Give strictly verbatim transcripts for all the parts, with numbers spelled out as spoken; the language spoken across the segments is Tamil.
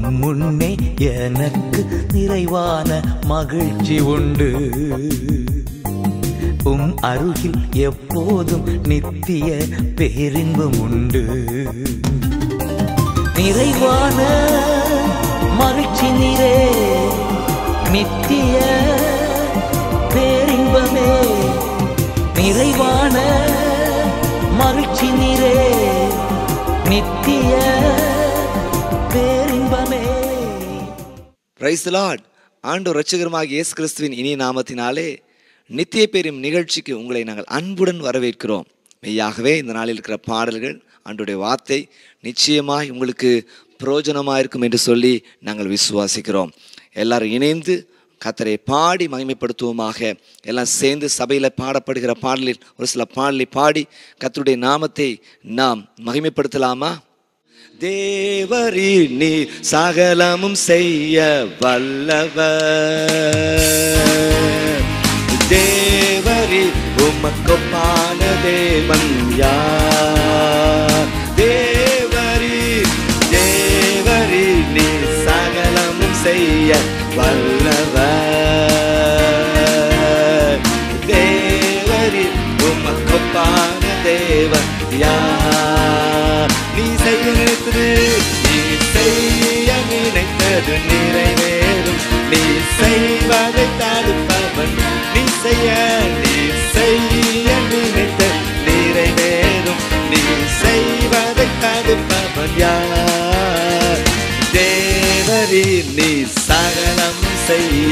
உம் முன்னே எனக்கு நிறைவான மகிழ்ச்சி உண்டு. உம் அருகில் எப்போதும் நித்திய பேரின்பம் உண்டு. நிறைவான மகிழ்ச்சி நீரே, நித்திய பேரின்பமே. நிறைவான மகிழ்ச்சி நீரே, நித்திய பேரின்பமே. Price the Lord. ஆண்டவர் இரட்சகருமாகிய இயேசு கிறிஸ்துவின் இனிய நாமத்தினாலே நித்திய பேரும் நிகழ்ச்சிக்கு உங்களை நாங்கள் அன்புடன் வரவேற்கிறோம். மெய்யாகவே இந்த நாளில் இருக்கிற பாடல்கள், ஆண்டவருடைய வார்த்தை நிச்சயமாய் உங்களுக்கு பிரயோஜனமாக இருக்கும் என்று சொல்லி நாங்கள் விசுவாசிக்கிறோம். எல்லாரும் இணைந்து கர்த்தரை பாடி மகிமைப்படுத்துவோமாக. எல்லாம் சேர்ந்து சபையில் பாடப்படுகிற பாடலில் ஒரு சில பாடலை பாடி கர்த்தருடைய நாமத்தை நாம் மகிமைப்படுத்தலாமா? தேவரீர் நீர் சகலமும் செய்ய வல்லவர், தேவரீர் உமக்கொப்பான தேவன் யார்? தேவரீர் தேவரீர் நீர் சகலமும் செய்ய வல்லவர், தேவரீர் உமக்கொப்பான தேவன் யார்? நீ செய்ய நினைத்தது நீ செய்ய நினைத்தது நிறைவேறும், நீ செய்வதை தடுப்பவன் நீ செய்ய நீ செய்ய நினைத்த நிறைவேறும், நீ செய்வதை தடுப்பவன் யார்? தேவரீர் நீ சகலம் செய்ய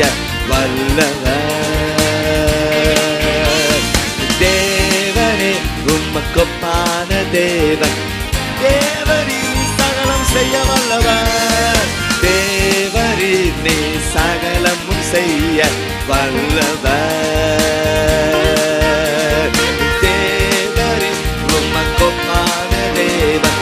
வல்லவர், தேவனே உமக்கொப்பான தேவன், தேவரீர் சகலம் செய்ய வல்லவர், தேவரீர் நீ சகலமும் செய்ய வல்லவர், தேவரீர் உமக்கொப்பான தேவன்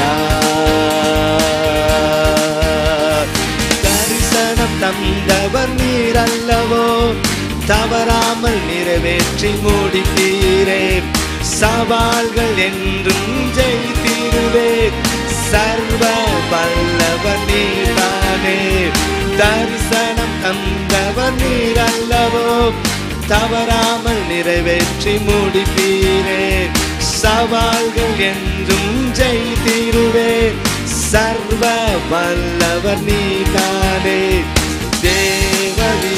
யார்? தரிசனம் தந்தவர் நீர் அல்லவோ, தவறாமல் நிறைவேற்றி முடித்தீரே, சவால்கள் என்றும் ஜெயித்தீருவே, சர்வ வல்லவர் நீர்தானே. தரிசனம் தந்தவர் நீர் அல்லவோ, தவறாமல் நிறைவேற்றி முடிப்பீரே, சவால்கள் என்றும் ஜெயித்தீருவே, சர்வ வல்லவர் நீர்தானே. தேவரீ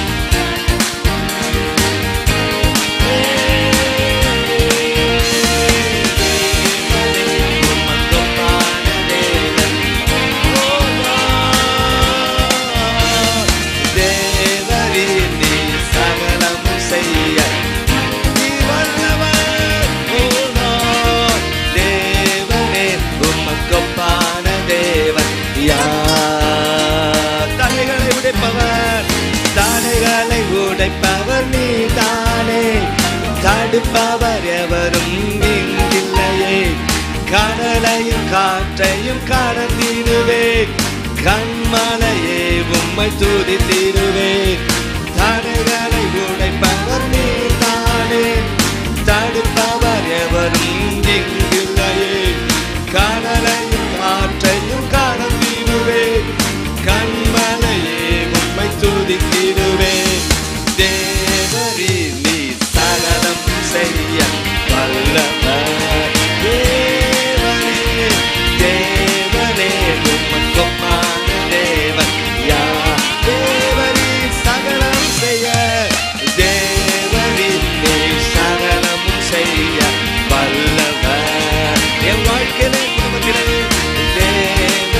தடைகளை உடைப்பவர் நீதானே, தடுப்பவர் எவரும் இங்கில்லையே, கடலையும் காற்றையும் கடந்திடுவே, கண்மலையே உம்மை துதித்திடுவே. தடைகளை உடைப்பவர் நீதானே, தடுப்பவர் எவரும் இங்கில்லையே, கடலையும் காற்றையும் கடந்திடுவே, கண்மலையே உம்மை துதித்திடுவே. தேவரீர் நீர் சகலம் செய்ய வல்லவர், தேவனே தேவனே உமக்கொப்பான தேவன் யார்? தேவரீர் சகலம் செய்ய, தேவரீர் நீர் சகலமும் செய்ய வல்லவர். என் வாழ்க்கையிலே குடும்பத்திலே தேவ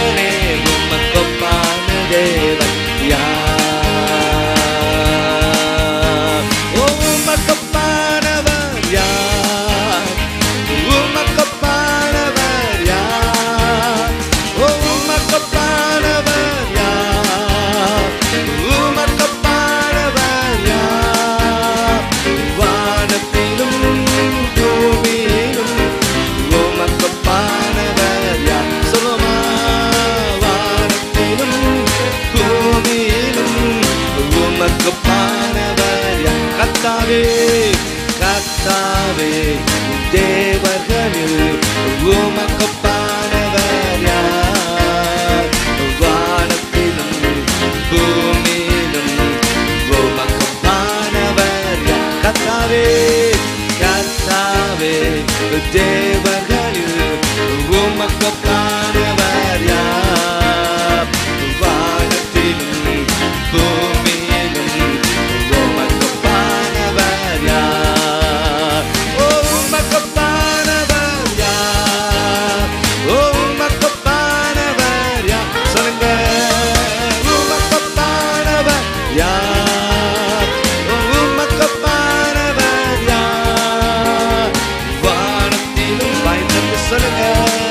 தேவர்களில் உமக்கொப்பானவர் யார்? வானத்திலும் பூமியிலும் உமக்கொப்பானவர் யார்? ஓ உமக்கொப்பானவர் யார்? ஓ உமக்கொப்பானவர் யார்? சொல்லுங்க, உமக்கொப்பானவர் யார்? ஓ உமக்கொப்பானவர் யார்? வானத்திலும் வாய்ந்தது சொல்லுங்க,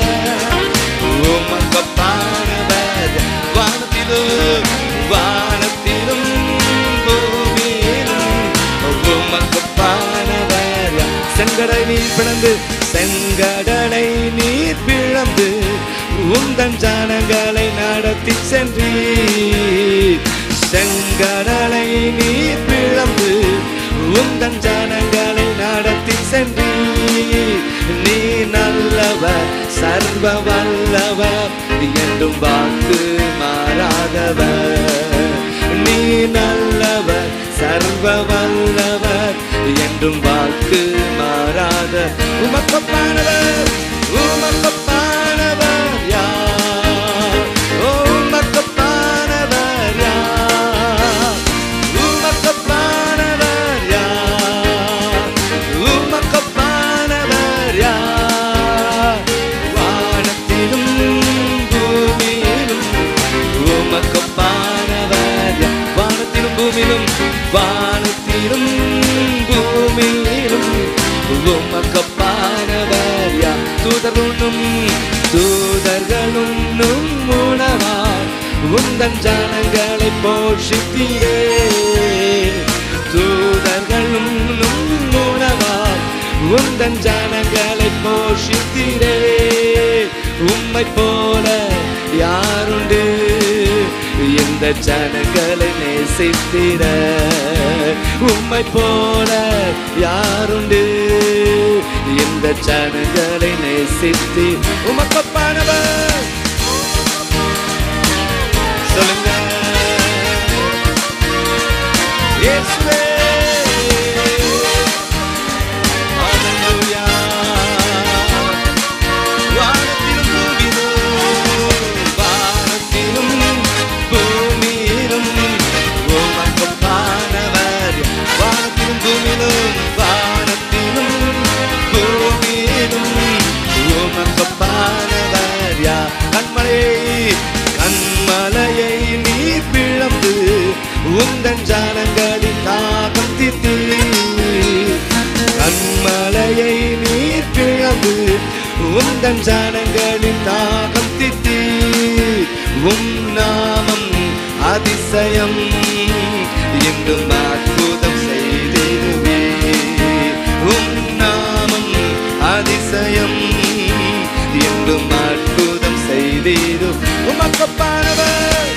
உமக்கொப்பானவர் வானத்திலும் வானத்திலும் பூமியிலும் உமக்கொப்பானவர் யார்? செங்கடலை நீர் பிளந்து செங்கடலை நீர் பிளந்து உந்தன் ஜனங்களை நடத்தி சென்றீர். செங்கடலை நீர் பிளந்து உந்தன் ஜனங்களை நடத்தி சென்றீர். நீ நல்லவர் சர்வ வல்லவர் என்றும் வாக்கு மாறாதவர். நீ நல்லவர் சர்வ வல்லவர் என்றும் வாக்கு மாறாத உமக்கொப்பானவர் உமக்கொப்பானவர் யார்? ஓ உமக்கொப்பானவர் யார்? உமக்கொப்பானவர் யார்? உமக்கொப்பானவர் யார்? வானத்திலும் பூமியிலும் உமக்கொப்பானவர் யார்? வானத்திலும் பூமியிலும் வானத்திலும் பூமியிலும் உமக்கொப்பானவர் யார்? தூதர்களும் தூதர்களும் உணவார் உந்தன் ஜனங்களை போஷித்தீரே. தூதர்களும் உணவார் உந்தன் ஜனங்களை போஷித்தீரே. உம்மை போல யாருண்டு இந்த ஜனங்களை நேசித்திட? உம்மை போல யாருண்டு இந்த ஜனங்களை நேசித்தி? உமக்கொப்பானவர் சொல்லுங்க, இயேசுவே. ஹல்லேலூயா. வானத்திலும் பூமியிலும் வானத்திலும் பூமியிலும் உமக்கொப்பானவர். வானத்திலும் பூமியிலும் வானத்திலும் பூமியிலும் உமக்கொப்பானவர் யார்? கண்மலையை கண்மலையை நீ பிளந்து உந்தன் ஜனங்களின் தாகம் தீர்த்தீர். கண்மலையை நீ பிளந்து உந்தன் ஜனங்களின் தாகம் தீர்த்தீர். உம் நாமம் அதிசயம் என்றும் அற்புதம் செய்திடுவே. உம் நாமம் அதிசயம் என்றும் அற்புதம் செய்திடு. உமக்கொப்பானவர்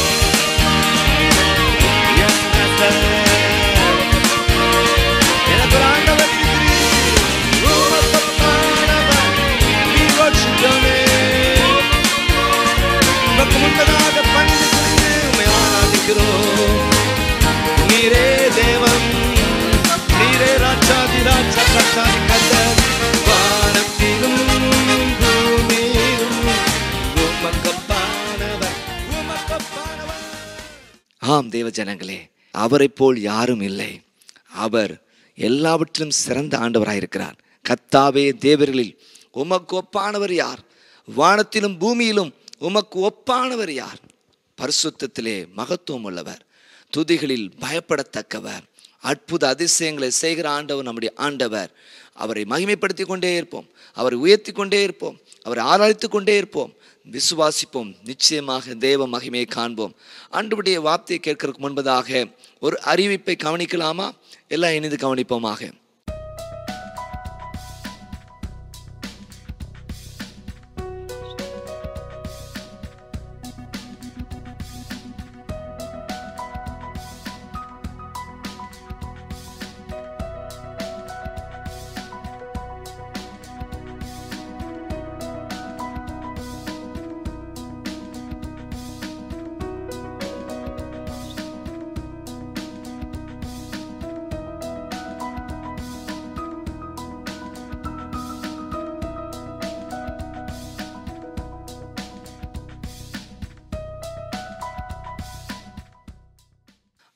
எனக்கு ஒரு ஆண்டவர் இருக்கிறீர். உமக்கொப்பானவர் we worship your name. உமக்கு முன்பதாக பணிந்து கொண்டு உம்மை ஆராதிக்கிறோம். நீரே தேவன், நீரே ராஜாதி ராஜா கர்த்தாதி கர்த்தர். வானத்திலும் பூமியிலும் உமக்கொப்பானவர் உமக்கொப்பானவர். ஆம் தேவ ஜனங்களே, அவரை போல் யாரும் இல்லை. அவர் எல்லாவற்றிலும் சிறந்த ஆண்டவராயிருக்கிறார். கர்த்தாவே, தேவர்களில் உமக்கு ஒப்பானவர் யார்? வானத்திலும் பூமியிலும் உமக்கு ஒப்பானவர் யார்? பரிசுத்தத்திலே மகத்துவம் உள்ளவர், துதிகளில் பயப்படத்தக்கவர், அற்புத அதிசயங்களை செய்கிற ஆண்டவர் நம்முடைய ஆண்டவர். அவரை மகிமைப்படுத்தி கொண்டே இருப்போம், அவரை உயர்த்தி கொண்டே இருப்போம், அவரை ஆராய்த்து கொண்டே இருப்போம், விசுவாசிப்போம். நிச்சயமாக தேவ மகிமையை காண்போம். ஆண்டவருடைய வார்த்தையை கேட்கறதுக்கு முன்பதாக ஒரு அறிவிப்பை கவனிக்கலாமா? எல்லாம் இணைந்து கவனிப்போமாக.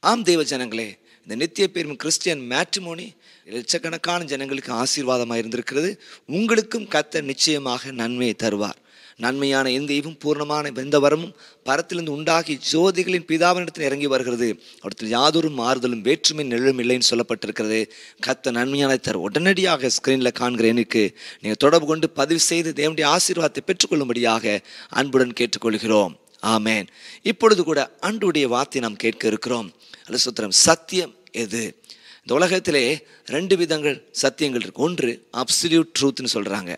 ஆம் தேவ ஜனங்களே, இந்த நித்திய பேரும் கிறிஸ்டியன் மேட்ரிமோனி லட்சக்கணக்கான ஜனங்களுக்கு ஆசீர்வாதமாக இருந்திருக்கிறது. உங்களுக்கும் கர்த்தர் நிச்சயமாக நன்மையை தருவார். நன்மையான எந்த ஈவும் பூர்ணமான எந்த வரமும் பரத்திலிருந்து உண்டாகி ஜோதிகளின் பிதாவினிடத்தில் இறங்கி வருகிறது. அவற்றில் யாதொரு மாறுதலும் வேற்றுமை நிழலும் இல்லைன்னு சொல்லப்பட்டிருக்கிறது. கர்த்தர் நன்மையான தர உடனடியாக ஸ்கிரீனில் காண்கிற எனக்கு நீங்கள் தொடர்பு கொண்டு பதிவு செய்து தேவனுடைய ஆசீர்வாதத்தை பெற்றுக்கொள்ளும்படியாக அன்புடன் கேட்டுக்கொள்கிறோம். ஆமேன். இப்பொழுது கூட ஆண்டவருடைய வார்த்தை நாம் கேட்க இருக்கிறோம். அல்ல சுத்திரம், சத்தியம் எது? இந்த உலகத்திலே ரெண்டு விதங்கள் சத்தியங்கள் இருக்கு. ஒன்று அப்சல்யூட் ட்ரூத்னு சொல்றாங்க,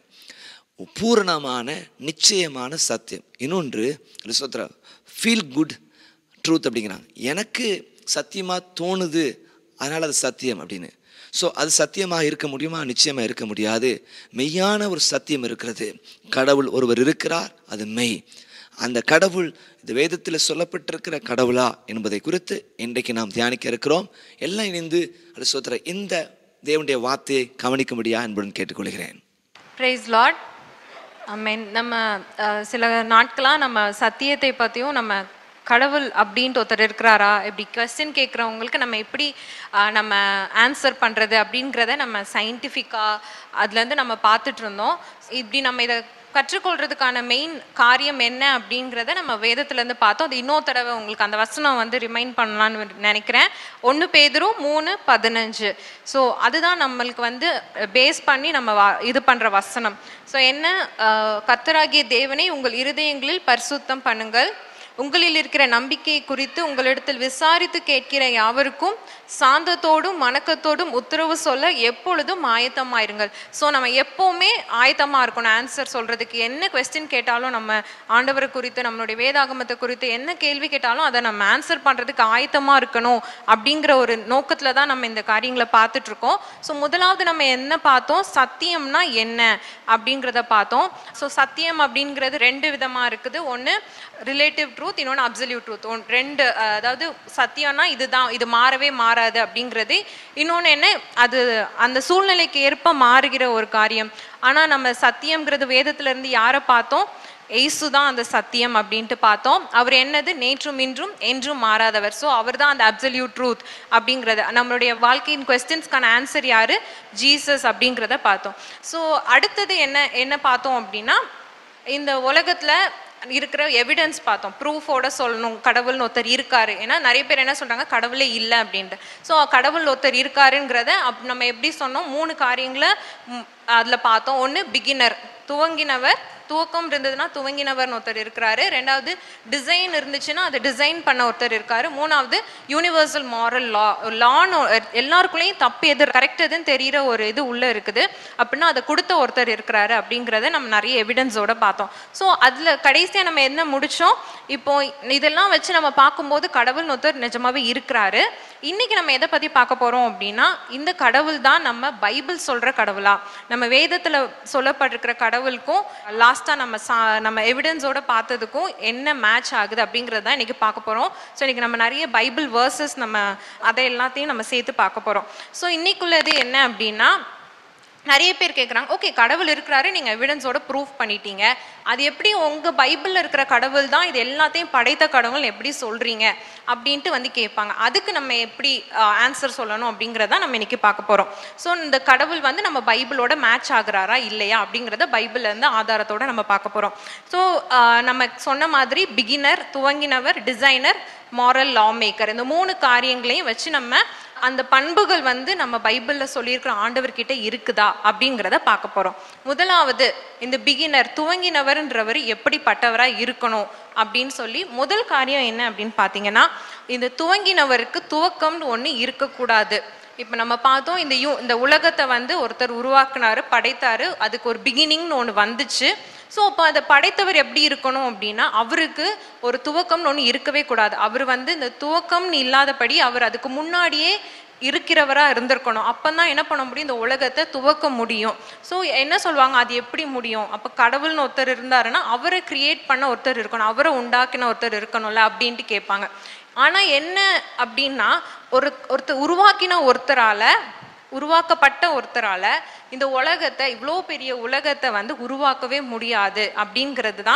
பூரணமான நிச்சயமான சத்தியம். இன்னொன்று சுத்திரம் ஃபீல் குட் ட்ரூத் அப்படிங்கிறாங்க. எனக்கு சத்தியமாக தோணுது அதனால் அது சத்தியம் அப்படின்னு. ஸோ அது சத்தியமாக இருக்க முடியுமா? நிச்சயமாக இருக்க முடியாது. மெய்யான ஒரு சத்தியம் இருக்கிறது. கடவுள் ஒருவர் இருக்கிறார், அது மெய். அந்த கடவுள் இந்த வேதத்தில் சொல்லப்பட்டிருக்கிற கடவுளா என்பதை குறித்து இன்றைக்கு நாம் தியானிக்க இருக்கிறோம். எல்லாம் இணைந்து அது சொல்ற இந்த தேவனுடைய வார்த்தையை கவனிக்கும்படியா என்பதுடன் கேட்டுக்கொள்கிறேன். Praise Lord. ஆமென். நம்ம சில நாட்களாக நம்ம சத்தியத்தை பற்றியும் நம்ம கடவுள் அப்படின்ட்டு ஒருத்தர் இருக்கிறாரா இப்படி கொஸ்டின் கேட்குறவங்களுக்கு நம்ம எப்படி நம்ம ஆன்சர் பண்ணுறது அப்படிங்கிறத நம்ம சயின்டிஃபிக்காக அதுலேருந்து நம்ம பார்த்துட்டு இருந்தோம். இப்படி நம்ம இதை கற்றுக்கொள்றதுக்கான மெயின் காரியம் என்ன அப்படிங்கிறத நம்ம வேதத்துலேருந்து பார்த்தோம். அது இன்னொரு தடவை உங்களுக்கு அந்த வசனம் வந்து ரிமைண்ட் பண்ணலான்னு நினைக்கிறேன். ஒன்று பேதுரு மூணு பதினஞ்சு. ஸோ அதுதான் நம்மளுக்கு வந்து பேஸ் பண்ணி நம்ம இது பண்ணுற வசனம். ஸோ என்ன, கர்த்தராகிய தேவனை உங்கள் இருதயங்களில் பரிசுத்தம் பண்ணுங்கள், உங்களில் இருக்கிற நம்பிக்கை குறித்து உங்களிடத்தில் விசாரித்து கேட்கிற யாவருக்கும் சாந்தத்தோடும் வணக்கத்தோடும் உத்தரவு சொல்ல எப்பொழுதும் ஆயத்தமாயிருங்கள். ஸோ நம்ம எப்போவுமே ஆயத்தமாக இருக்கணும் ஆன்சர் சொல்கிறதுக்கு. என்ன கொஸ்டின் கேட்டாலும் நம்ம ஆண்டவரை குறித்து நம்மளுடைய வேதாகமத்தை குறித்து என்ன கேள்வி கேட்டாலும் அதை நம்ம ஆன்சர் பண்ணுறதுக்கு ஆயத்தமாக இருக்கணும் அப்படிங்கிற ஒரு நோக்கத்தில் தான் நம்ம இந்த காரியங்களை பார்த்துட்ருக்கோம். ஸோ முதலாவது நம்ம என்ன பார்த்தோம், சத்தியம்னா என்ன அப்படிங்கிறத பார்த்தோம். ஸோ சத்தியம் அப்படிங்கிறது ரெண்டு விதமாக இருக்குது. ஒன்று ரிலேட்டிவ் ட்ரூத், இன்னொன்று அப்சல்யூட் ட்ரூத். ஒன் ரெண்டு, அதாவது சத்தியம்னா இதுதான், இது மாறவே மாறாது அப்படிங்கிறது. இன்னொன்று என்ன, அது அந்த சூழ்நிலைக்கு ஏற்ப மாறுகிற ஒரு காரியம். ஆனால் நம்ம சத்தியம்ங்கிறது வேதத்துல இருந்து யாரை பார்த்தோம், ஏசு தான் அந்த சத்தியம் அப்படின்ட்டு பார்த்தோம். அவர் என்னது, நேற்றும் இன்றும் என்றும் மாறாதவர். ஸோ அவர் தான் அந்த அப்சல்யூட் ட்ரூத் அப்படிங்கிறது. நம்மளுடைய வாழ்க்கையின் கொஸ்டின்ஸ்க்கான ஆன்சர் யாரு, ஜீசஸ் அப்படிங்கிறத பார்த்தோம். ஸோ அடுத்தது என்ன என்ன பார்த்தோம் அப்படின்னா, இந்த உலகத்துல இருக்கிற எவிடன்ஸ் பார்த்தோம். ப்ரூஃபோட சொல்லணும் கடவுள்னு ஒருத்தர் இருக்காரு. ஏன்னா நிறைய பேர் என்ன சொல்றாங்க, கடவுளே இல்லை அப்படின்ட்டு. ஸோ கடவுள் ஒருத்தர் இருக்காருங்கிறத அப் நம்ம எப்படி சொன்னோம், மூணு காரியங்களை அதில் பார்த்தோம். ஒன்று பிகினர், துவங்கினவர், துவக்கம் இருந்ததுன்னா துவங்கினவர்னு ஒருத்தர் இருக்கிறாரு. ரெண்டாவது டிசைன் இருந்துச்சுன்னா அது டிசைன் பண்ண ஒருத்தர் இருக்காரு. மூணாவது யூனிவர்சல் மாரல் லா, லான்னு எல்லாருக்குள்ளேயும் தப்பு எது கரெக்ட் எதுன்னு தெரிகிற ஒரு இது உள்ளே இருக்குது அப்படின்னா அதை கொடுத்த ஒருத்தர் இருக்கிறாரு அப்படிங்கிறத நம்ம நிறைய எவிடன்ஸோட பார்த்தோம். ஸோ அதில் கடைசியாக நம்ம என்ன முடித்தோம், இப்போ இதெல்லாம் வச்சு நம்ம பார்க்கும்போது கடவுள்னு ஒருத்தர் நிஜமாவே இருக்கிறாரு. இன்னைக்கு நம்ம எதை பற்றி பார்க்க போகிறோம் அப்படின்னா, இந்த கடவுள் தான் நம்ம பைபிள் சொல்கிற கடவுளா, நம்ம வேதத்தில் சொல்லப்பட்டிருக்கிற கடவுளுக்கும் லாஸ்ட்டாக நம்ம சா நம்ம எவிடன்ஸோட பார்த்ததுக்கும் என்ன மேட்ச் ஆகுது அப்படிங்கிறது தான் இன்றைக்கி பார்க்க போகிறோம். ஸோ இன்றைக்கி நம்ம நிறைய பைபிள் வேர்சஸ் நம்ம அதை எல்லாத்தையும் நம்ம சேர்த்து பார்க்க போகிறோம். ஸோ இன்னைக்குள்ளது என்ன அப்படின்னா, நிறைய பேர் கேட்குறாங்க, ஓகே கடவுள் இருக்கிறாரு, நீங்கள் எவிடன்ஸோட ப்ரூஃப் பண்ணிட்டீங்க, அது எப்படி உங்கள் பைபிளில் இருக்கிற கடவுள் தான் இது எல்லாத்தையும் படைத்த கடவுள் எப்படி சொல்கிறீங்க அப்படின்ட்டு வந்து கேட்பாங்க. அதுக்கு நம்ம எப்படி ஆன்சர் சொல்லணும் அப்படிங்கிறத நம்ம இன்னைக்கு பார்க்க போகிறோம். ஸோ இந்த கடவுள் வந்து நம்ம பைபிளோட மேட்ச் ஆகுறாரா இல்லையா அப்படிங்கிறத பைபிள்லேருந்து ஆதாரத்தோட நம்ம பார்க்க போகிறோம். ஸோ நம்ம சொன்ன மாதிரி பிகினர், துவங்கினவர், டிசைனர், மாரல் லா மேக்கர், இந்த மூணு காரியங்களையும் வச்சு நம்ம அந்த பண்புகள் வந்து நம்ம பைபிளில் சொல்லியிருக்கிற ஆண்டவர்கிட்ட இருக்குதா அப்படிங்கிறத பார்க்க போகிறோம். முதலாவது இந்த பிகினர், துவங்கினவர்ன்றவர் எப்படிப்பட்டவராக இருக்கணும் அப்படின்னு சொல்லி முதல் காரியம் என்ன அப்படின்னு பார்த்தீங்கன்னா, இந்த துவங்கினவருக்கு துவக்கம்னு ஒன்று இருக்கக்கூடாது. இப்போ நம்ம பார்த்தோம், இந்த யூ இந்த உலகத்தை வந்து ஒருத்தர் உருவாக்குனாரு, படைத்தாரு, அதுக்கு ஒரு பிகினிங்னு ஒன்று வந்துச்சு. ஸோ அப்போ அதை படைத்தவர் எப்படி இருக்கணும் அப்படின்னா, அவருக்கு ஒரு துவக்கம்னு ஒன்று இருக்கவே கூடாது. அவர் வந்து இந்த துவக்கம்னு இல்லாதபடி அவர் அதுக்கு முன்னாடியே இருக்கிறவராக இருந்திருக்கணும். அப்போ தான் என்ன பண்ண முடியும், இந்த உலகத்தை துவக்க முடியும். ஸோ என்ன சொல்லுவாங்க, அது எப்படி முடியும், அப்போ கடவுள்னு ஒருத்தர் இருந்தாருன்னா அவரை கிரியேட் பண்ண ஒருத்தர் இருக்கணும், அவரை உண்டாக்கின ஒருத்தர் இருக்கணும்ல அப்படின்ட்டு கேட்பாங்க. ஆனால் என்ன அப்படின்னா, ஒரு ஒருத்தர் உருவாக்கின ஒருத்தரால உருவாக்கப்பட்ட ஒருத்தரால இந்த உலகத்தை, இவ்வளோ பெரிய உலகத்தை வந்து உருவாக்கவே முடியாது அப்படிங்கிறது தான்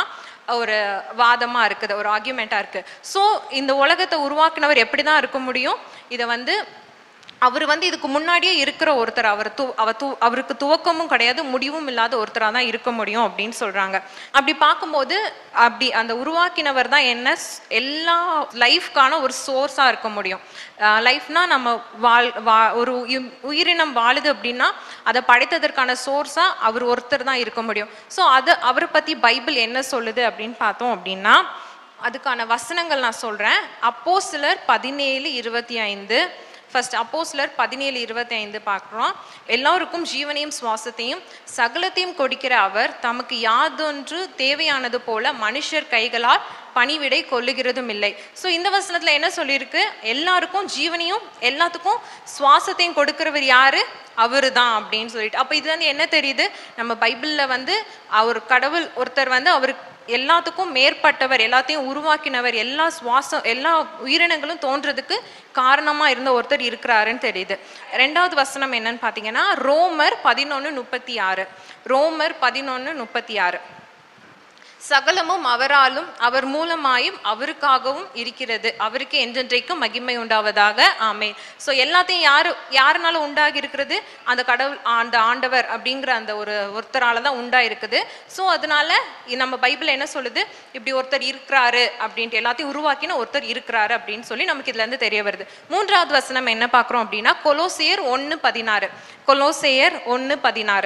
ஒரு வாதமாக இருக்குது, ஒரு ஆர்கியூமெண்ட்டாக இருக்குது. ஸோ இந்த உலகத்தை உருவாக்குனவர் எப்படி தான் இருக்க முடியும்? இதை வந்து அவர் வந்து இதுக்கு முன்னாடியே இருக்கிற ஒருத்தர், அவர் து அவர் து அவருக்கு துவக்கமும் கிடையாது முடிவும் இல்லாத ஒருத்தராக தான் இருக்க முடியும் அப்படின்னு சொல்கிறாங்க. அப்படி பார்க்கும்போது அப்படி அந்த உருவாக்கினவர் தான் என்ன எல்லா லைஃப்கான ஒரு சோர்ஸாக இருக்க முடியும். லைஃப்னா நம்ம வாழ் வா ஒரு உயிரினம் வாழுது அப்படின்னா அதை படைத்ததற்கான சோர்ஸாக அவர் ஒருத்தர் தான் இருக்க முடியும். ஸோ அதை அவரை பற்றி பைபிள் என்ன சொல்லுது அப்படின்னு பார்த்தோம் அப்படின்னா, அதுக்கான வசனங்கள் நான் சொல்கிறேன். அப்போஸ்தலர் பதினேழு இருபத்தி ஐந்து ஃபர்ஸ்ட் அப்போஸ்தலர் பதினேழு இருபத்தி ஐந்து பார்க்குறோம். எல்லோருக்கும் ஜீவனையும் சுவாசத்தையும் சகலத்தையும் கொடுக்கிற அவர் தமக்கு யாதொன்று தேவையானது போல மனுஷர் கைகளால் பணிவிடை கொள்ளுகிறதும் இல்லை. ஸோ இந்த வசனத்தில் என்ன சொல்லியிருக்கு? எல்லாருக்கும் ஜீவனையும் எல்லாத்துக்கும் சுவாசத்தையும் கொடுக்கிறவர் யாரு? அவரு தான் அப்படின்னு சொல்லிட்டு. அப்போ இது வந்து என்ன தெரியுது? நம்ம பைபிளில் வந்து அவர் கடவுள் ஒருத்தர் வந்து அவருக்கு எல்லாத்துக்கும் மேற்பட்டவர், எல்லாத்தையும் உருவாக்கினவர், எல்லா சுவாசம் எல்லா உயிரினங்களும் தோன்றதுக்கு காரணமா இருந்த ஒருத்தர் இருக்கிறாருன்னு தெரியுது. ரெண்டாவது வசனம் என்னன்னு பார்த்தீங்கன்னா ரோமர் பதினொன்று முப்பத்தி ஆறு ரோமர் பதினொன்று முப்பத்தி ஆறு சகலமும் அவராலும் அவர் மூலமாயும் அவருக்காகவும் இருக்கிறது, அவருக்கு என்றென்றைக்கும் மகிமை உண்டாவதாக, ஆமென். ஸோ எல்லாத்தையும் யாரு யாருனால உண்டாகி இருக்கிறது? அந்த கடவுள், அந்த ஆண்டவர் அப்படிங்கிற அந்த ஒரு ஒருத்தரால தான் உண்டாயிருக்குது. ஸோ அதனால நம்ம பைபிள் என்ன சொல்லுது? இப்படி ஒருத்தர் இருக்கிறாரு அப்படின்ட்டு, எல்லாத்தையும் உருவாக்கின ஒருத்தர் இருக்கிறாரு அப்படின்னு சொல்லி நமக்கு இதுல இருந்து தெரிய வருது. மூன்றாவது வசனம் என்ன பார்க்குறோம் அப்படின்னா கொலோசையர் ஒன்று பதினாறு கொலோசையர் ஒன்று பதினாறு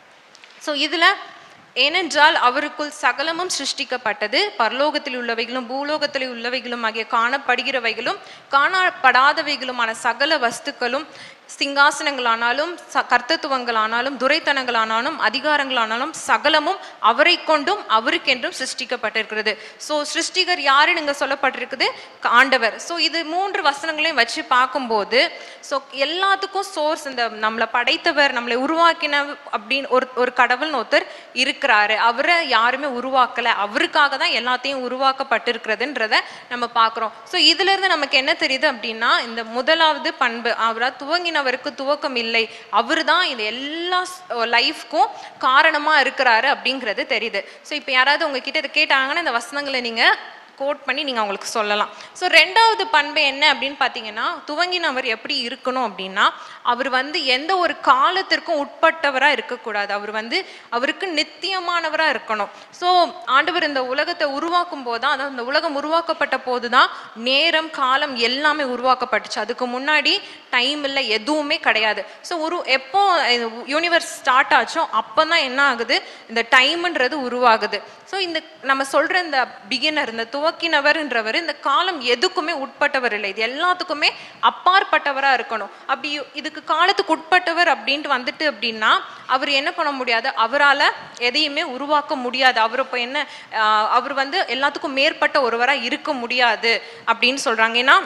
ஸோ இதுல ஏனென்றால் அவருக்குள் சகலமும் சிருஷ்டிக்கப்பட்டது, பரலோகத்தில் உள்ளவைகளும் பூலோகத்தில் உள்ளவைகளும் ஆகிய காணப்படுகிறவைகளும் காணப்படாதவைகளுமான சகல வஸ்துக்களும், சிங்காசனங்களானாலும் கர்த்தத்துவங்களானாலும் துரைத்தனங்களானாலும் அதிகாரங்களானாலும் சகலமும் அவரை கொண்டும் அவருக்கென்றும் சிருஷ்டிக்கப்பட்டிருக்கிறது. ஸோ சிருஷ்டிகர் யாருன்னு இங்கே சொல்லப்பட்டிருக்குது? ஆண்டவர். ஸோ இது மூன்று வசனங்களையும் வச்சு பார்க்கும்போது ஸோ எல்லாத்துக்கும் சோர்ஸ் இந்த நம்மளை படைத்தவர், நம்மளை உருவாக்கின அப்படின்னு ஒரு ஒரு கடவுள்னு ஒருத்தர் இருக்கிறாரு. அவரை யாருமே உருவாக்கலை, அவருக்காக தான் எல்லாத்தையும் உருவாக்கப்பட்டிருக்கிறதுன்றத நம்ம பார்க்குறோம். ஸோ இதுல இருந்து நமக்கு என்ன தெரியுது அப்படின்னா, இந்த முதலாவது பண்பு, அவரா துவங்கி அவருக்கு துவக்கம் இல்லை, அவரு தான் இந்த எல்லா லைஃப்க்கும் காரணமா இருக்கிறாரு அப்படிங்கிறது தெரியுது. ஸோ இப்போ யாராவது உங்ககிட்ட இதை கேட்டாங்கன்னா இந்த வசனங்களை நீங்க கோட் பண்ணி நீங்க அவங்களுக்கு சொல்லலாம். ஸோ ரெண்டாவது பண்பு என்ன அப்படின்னு பார்த்தீங்கன்னா, துவங்கினவர் எப்படி இருக்கணும் அப்படின்னா, அவர் வந்து எந்த ஒரு காலத்திற்கும் உட்பட்டவராக இருக்கக்கூடாது, அவர் வந்து அவருக்கு நித்தியமானவராக இருக்கணும். ஸோ ஆண்டவர் இந்த உலகத்தை உருவாக்கும் போது தான், அதாவது இந்த உலகம் உருவாக்கப்பட்ட போது தான் நேரம் காலம் எல்லாமே உருவாக்கப்பட்டுச்சு. அதுக்கு முன்னாடி டைம் இல்லை, எதுவுமே கிடையாது. ஸோ ஒரு எப்போ யூனிவர்ஸ் ஸ்டார்ட் ஆச்சோ அப்போ தான் என்ன ஆகுது? இந்த டைம்ன்றது உருவாகுது. ஸோ இந்த நம்ம சொல்ற இந்த பிகினர், இந்த துவக்கினவர்ன்றவர் இந்த காலம் எதுக்குமே உட்பட்டவர் இல்லை, இது எல்லாத்துக்குமே அப்பாற்பட்டவராக இருக்கணும். அப்படி இதுக்கு காலத்துக்கு உட்பட்டவர் அப்படின்ட்டு வந்துட்டு அப்படின்னா அவர் என்ன பண்ண முடியாது? அவரால் எதையுமே உருவாக்க முடியாது. அவர் இப்போ என்ன, அவர் வந்து எல்லாத்துக்கும் மேற்பட்ட ஒருவராக இருக்க முடியாது அப்படின்னு சொல்றாங்க. ஏன்னா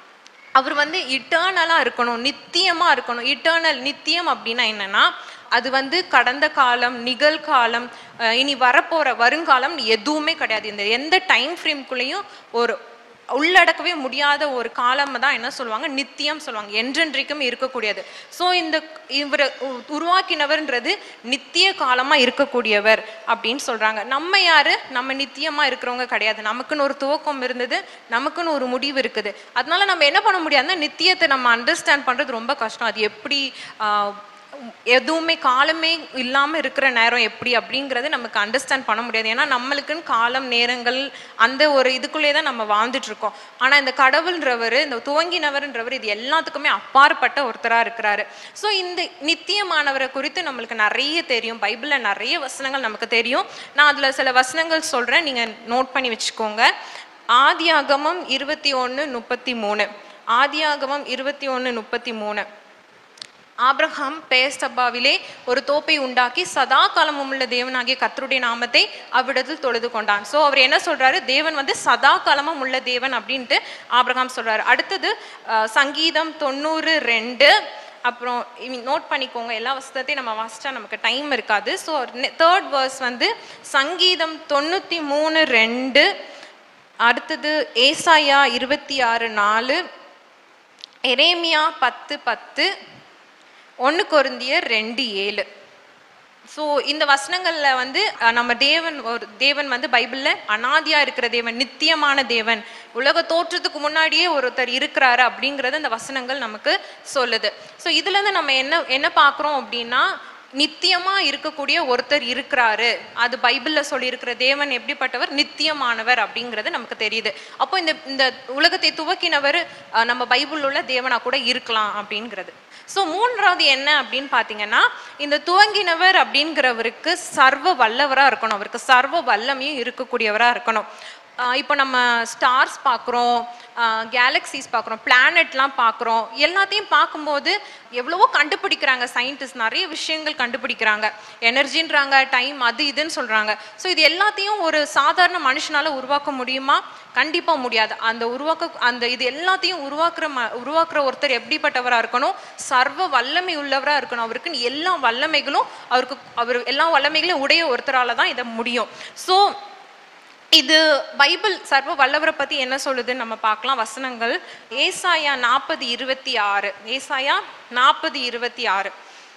அவர் வந்து இட்டர்னலாக இருக்கணும், நித்தியமாக இருக்கணும். இட்டர்னல், நித்தியம் அப்படின்னா என்னன்னா, அது வந்து கடந்த காலம், நிகழ்காலம், இனி வரப்போகிற வருங்காலம் எதுவுமே கிடையாது. இந்த எந்த டைம் ஃப்ரேம்குள்ளேயும் ஒரு உள்ளடக்கவே முடியாத ஒரு காலம் தான் என்ன சொல்லுவாங்க? நித்தியம் சொல்லுவாங்க, என்றென்றைக்கும் இருக்கக்கூடியது. ஸோ இந்த இவரை உருவாக்கினவர்ன்றது நித்திய காலமாக இருக்கக்கூடியவர் அப்படின்னு சொல்கிறாங்க. நம்ம யாரு? நம்ம நித்தியமாக இருக்கிறவங்க கிடையாது. நமக்குன்னு ஒரு துவக்கம் இருந்தது, நமக்குன்னு ஒரு முடிவு இருக்குது. அதனால நம்ம என்ன பண்ண முடியாதுன்னா, நித்தியத்தை நம்ம அண்டர்ஸ்டாண்ட் பண்ணுறது ரொம்ப கஷ்டம். அது எப்படி எதுவுமே காலமே இல்லாமல் இருக்கிற நேரம் எப்படி அப்படிங்கிறது நமக்கு அண்டர்ஸ்டாண்ட் பண்ண முடியாது. ஏன்னா நம்மளுக்குன்னு காலம் நேரங்கள் அந்த ஒரு இதுக்குள்ளே தான் நம்ம வாழ்ந்துட்டு இருக்கோம். ஆனால் இந்த கடவுள்ன்றவர், இந்த துவங்கினவர்ன்றவர் இது எல்லாத்துக்குமே அப்பாற்பட்ட ஒருத்தராக இருக்கிறாரு. ஸோ இந்த நித்தியமானவரை குறித்து நம்மளுக்கு நிறைய தெரியும், பைபிளில் நிறைய வசனங்கள் நமக்கு தெரியும். நான் அதில் சில வசனங்கள் சொல்கிறேன், நீங்கள் நோட் பண்ணி வச்சுக்கோங்க. ஆதியாகமம் இருபத்தி ஒன்று முப்பத்தி மூணு ஆதியாகமம் இருபத்தி ஒன்று முப்பத்தி மூணு ஆபிரகாம் பெயர்சபாவிலே ஒரு தோப்பை உண்டாக்கி சதா காலமும் உள்ள தேவனாகிய கர்த்தருடைய நாமத்தை அவ்விடத்தில் தொழுது கொண்டான். ஸோ அவர் என்ன சொல்றாரு? தேவன் வந்து சதா காலமும் உள்ள தேவன் அப்படின்ட்டு ஆபிரகாம் சொல்றாரு. அடுத்தது சங்கீதம் தொண்ணூறு ரெண்டு அப்புறம் நோட் பண்ணிக்கோங்க, எல்லா வசனத்தையும் நம்ம வாசிச்சா நமக்கு டைம் இருக்காது. ஸோ தேர்ட் வேர்ஸ் வந்து சங்கீதம் தொண்ணூற்றி மூணு ரெண்டு அடுத்தது ஏசாயா இருபத்தி ஆறு நாலு எரேமியா பத்து பத்து ஒன்று கொரிந்தியர் ரெண்டு ஏழு ஸோ இந்த வசனங்கள்ல வந்து நம்ம தேவன் ஒரு தேவன் வந்து பைபிள்ல அனாதியா இருக்கிற தேவன், நித்தியமான தேவன், உலக தோற்றத்துக்கு முன்னாடியே ஒருத்தர் இருக்கிறாரு அப்படிங்கறது இந்த வசனங்கள் நமக்கு சொல்லுது. ஸோ இதுல இருந்து நம்ம என்ன என்ன பார்க்குறோம் அப்படின்னா, நித்தியமா இருக்கக்கூடிய ஒருத்தர் இருக்கிறாரு. அது பைபிள்ல சொல்லி இருக்கிற தேவன் எப்படிப்பட்டவர், நித்தியமானவர் அப்படிங்கிறது நமக்கு தெரியுது. அப்போ இந்த இந்த உலகத்தை துவக்கினவர் நம்ம பைபிள் உள்ள தேவனா கூட இருக்கலாம் அப்படிங்கிறது. ஸோ மூன்றாவது என்ன அப்படின்னு பார்த்தீங்கன்னா, இந்த துவங்கினவர் அப்படிங்கிறவருக்கு சர்வ வல்லவராக இருக்கணும், அவருக்கு சர்வ வல்லமையும் இருக்கக்கூடியவராக இருக்கணும். இப்போ நம்ம ஸ்டார்ஸ் பார்க்குறோம், கேலக்சிஸ் பார்க்குறோம், பிளானட்லாம் பார்க்குறோம். எல்லாத்தையும் பார்க்கும்போது எவ்வளவோ கண்டுபிடிக்கிறாங்க சயின்டிஸ்ட், நிறைய விஷயங்கள் கண்டுபிடிக்கிறாங்க, எனர்ஜின்றாங்க, டைம், அது இதுன்னு சொல்கிறாங்க. ஸோ இது எல்லாத்தையும் ஒரு சாதாரண மனுஷனால உருவாக்க முடியுமா? கண்டிப்பாக முடியாது. அந்த உருவாக்க அந்த இது எல்லாத்தையும் உருவாக்குற ம உருவாக்குற ஒருத்தர் எப்படிப்பட்டவராக இருக்கணும், சர்வ வல்லமை உள்ளவராக இருக்கணும். அவருக்கு எல்லா வல்லமைகளும் அவருக்கு அவர் எல்லா வல்லமைகளையும் உடைய ஒருத்தரால தான் இதை முடியும். ஸோ இது பைபிள் சர்வ வல்லவரை பத்தி என்ன சொல்லுதுன்னு நம்ம பார்க்கலாம். வசனங்கள் ஏசாயா நாற்பது இருபத்தி ஆறு ஏசாயா நாற்பது இருபத்தி ஆறு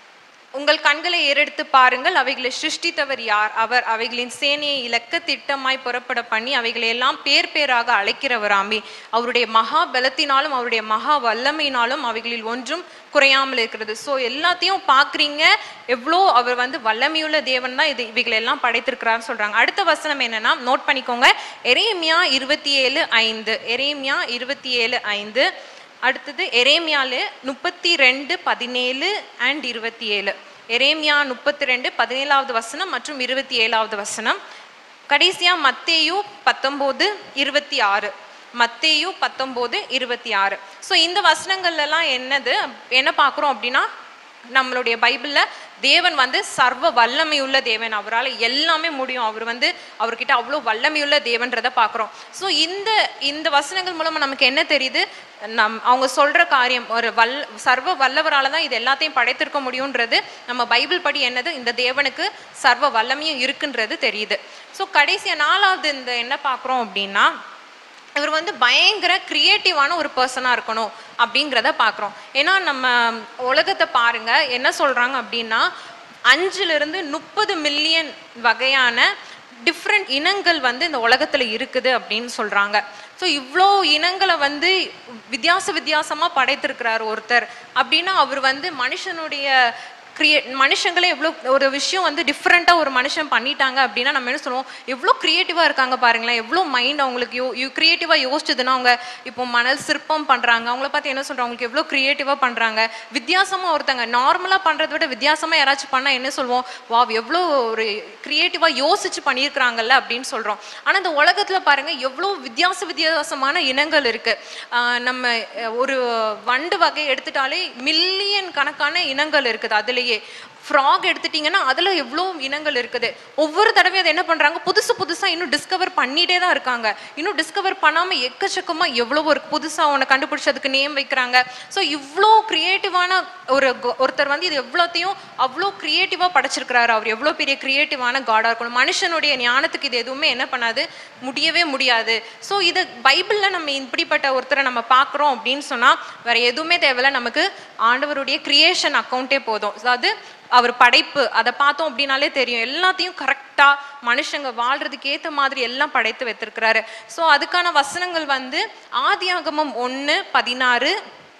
உங்கள் கண்களை ஏறெடுத்து பாருங்கள், அவைகளை சிருஷ்டித்தவர் யார்? அவர் அவைகளின் சேனையை இலக்க திட்டமாய் புறப்பட பண்ணி அவைகளை எல்லாம் பேர் பேராக அழைக்கிறவராமே. அவருடைய மகா பலத்தினாலும் அவருடைய மகா வல்லமையினாலும் அவைகளில் ஒன்றும் குறையாமல் இருக்கிறது. ஸோ எல்லாத்தையும் பார்க்குறீங்க, எவ்வளோ அவர் வந்து வல்லமையுள்ள தேவன் தான் இது இவைகளை எல்லாம் படைத்திருக்கிறான்னு சொல்றாங்க. அடுத்த வசனம் என்னன்னா, நோட் பண்ணிக்கோங்க, எரேமியா இருபத்தி ஏழு ஐந்து எரேமியா இருபத்தி ஏழு ஐந்து அடுத்தது எரேமியால முப்பத்தி ரெண்டு பதினேழு அண்ட் இருபத்தி ஏழு எரேமியா முப்பத்தி ரெண்டு பதினேழாவது வசனம் மற்றும் இருபத்தி ஏழாவது வசனம். கடைசியா மத்தேயு பத்தொன்பது இருபத்தி ஆறு மத்தேயு பத்தொன்பது இருபத்தி ஆறு ஸோ இந்த வசனங்கள்ல எல்லாம் என்னது என்ன பார்க்குறோம் அப்படின்னா, நம்மளுடைய பைபிள்ல தேவன் வந்து சர்வ வல்லமையுள்ள தேவன், அவரால் எல்லாமே முடியும், அவர் வந்து அவர்கிட்ட அவ்வளோ வல்லமையுள்ள தேவன்றதை பார்க்குறோம். ஸோ இந்த இந்த வசனங்கள் மூலமா நமக்கு என்ன தெரியுது, நம் அவங்க சொல்ற காரியம் ஒரு வல் சர்வ வல்லவரால் தான் இது எல்லாத்தையும் படைத்திருக்க முடியுன்றது நம்ம பைபிள் படி என்னது, இந்த தேவனுக்கு சர்வ வல்லமையும் இருக்குன்றது தெரியுது. ஸோ கடைசியா நாலாவது இந்த என்ன பார்க்குறோம் அப்படின்னா, இவர் வந்து பயங்கர கிரியேட்டிவான ஒரு பர்சனாக இருக்கணும் அப்படிங்கிறத பார்க்குறோம். ஏன்னா நம்ம உலகத்தை பாருங்க, என்ன சொல்கிறாங்க அப்படின்னா, அஞ்சுலேருந்து முப்பது மில்லியன் வகையான டிஃப்ரெண்ட் இனங்கள் வந்து இந்த உலகத்தில் இருக்குது அப்படின்னு சொல்கிறாங்க. ஸோ இவ்வளோ இனங்களை வந்து வித்தியாச வித்தியாசமாக படைத்திருக்கிறார் ஒருத்தர் அப்படின்னா, அவர் வந்து மனுஷனுடைய கிரியே மனுஷங்களே எவ்வளோ ஒரு விஷயம் வந்து டிஃப்ரெண்ட்டாக ஒரு மனுஷன் பண்ணிட்டாங்க அப்படின்னா நம்ம என்ன சொல்லுவோம், எவ்வளோ க்ரியேட்டிவாக இருக்காங்க பாருங்களேன், எவ்வளோ மைண்ட் அவங்களுக்கு யோ யூ க்ரியேட்டிவாக யோசிச்சதுன்னா, அவங்க இப்போ மணல் சிற்பம் பண்ணுறாங்க, அவங்கள பார்த்து என்ன சொல்கிறோம், அவங்களுக்கு எவ்வளோ க்ரியேட்டிவாக பண்ணுறாங்க. வித்தியாசமாக ஒருத்தங்க நார்மலாக பண்ணுறத விட வித்தியாசமாக யாராச்சும் பண்ணால் என்ன சொல்லுவோம், வா எவ்வளோ ஒரு க்ரியேட்டிவாக யோசிச்சு பண்ணியிருக்கிறாங்கல்ல அப்படின்னு சொல்கிறோம். ஆனால் இந்த உலகத்தில் பாருங்கள் எவ்வளோ வித்தியாச வித்தியாசமான இனங்கள் இருக்குது. நம்ம ஒரு வண்டு வகை எடுத்துட்டாலே மில்லியன் கணக்கான இனங்கள் இருக்குது. அதுலேயே ஃப்ராக் எடுத்துட்டீங்கன்னா அதுல எவ்வளோ இனங்கள் இருக்குது. ஒவ்வொரு தடவையும் அதை என்ன பண்றாங்க, புதுசு புதுசா இன்னும் டிஸ்கவர் பண்ணிட்டே தான் இருக்காங்க. இன்னும் டிஸ்கவர் பண்ணாம எக்கச்சக்கமா எவ்வளோ ஒரு புதுசா அவனை கண்டுபிடிச்சு அதுக்கு நேம் வைக்கிறாங்க. ஸோ இவ்வளோ கிரியேட்டிவான ஒரு ஒருத்தர் வந்து இது எவ்வளோத்தையும் அவ்வளோ கிரியேட்டிவா படைச்சிருக்கிறாரு. அவர் எவ்வளோ பெரிய கிரியேட்டிவான காடா இருக்கணும். மனுஷனுடைய ஞானத்துக்கு இது எதுவுமே என்ன பண்ணாது, முடியவே முடியாது. ஸோ இது பைபிள்ல நம்ம இப்படிப்பட்ட ஒருத்தரை நம்ம பார்க்குறோம் அப்படின்னு சொன்னா வேற எதுவுமே தேவையில்ல, நமக்கு ஆண்டவருடைய கிரியேஷன் அக்கௌண்ட்டே போதும். அதாவது அவர் படைப்பு அதை பார்த்தோம் அப்படின்னாலே தெரியும், எல்லாத்தையும் கரெக்டா மனுஷங்க வாழ்றதுக்கு ஏற்ற மாதிரி எல்லாம் படைத்து வைத்திருக்கிறாரு. ஸோ அதுக்கான வசனங்கள் வந்து ஆதியாகமம் ஒன்று பதினாறு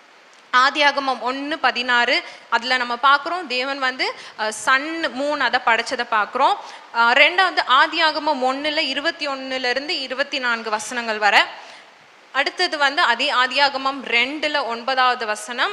ஆதியாகமம் ஒன்று பதினாறு அதில் நம்ம பார்க்குறோம், தேவன் வந்து சன் மூன் அதை படைச்சதை பார்க்குறோம். ரெண்டாவது ஆதியாகமம் ஒன்றில் இருபத்தி ஒன்னுலேருந்து இருபத்தி நான்கு வசனங்கள் வர. அடுத்தது வந்து அதே ஆதியாகமம் ரெண்டில் ஒன்பதாவது வசனம்.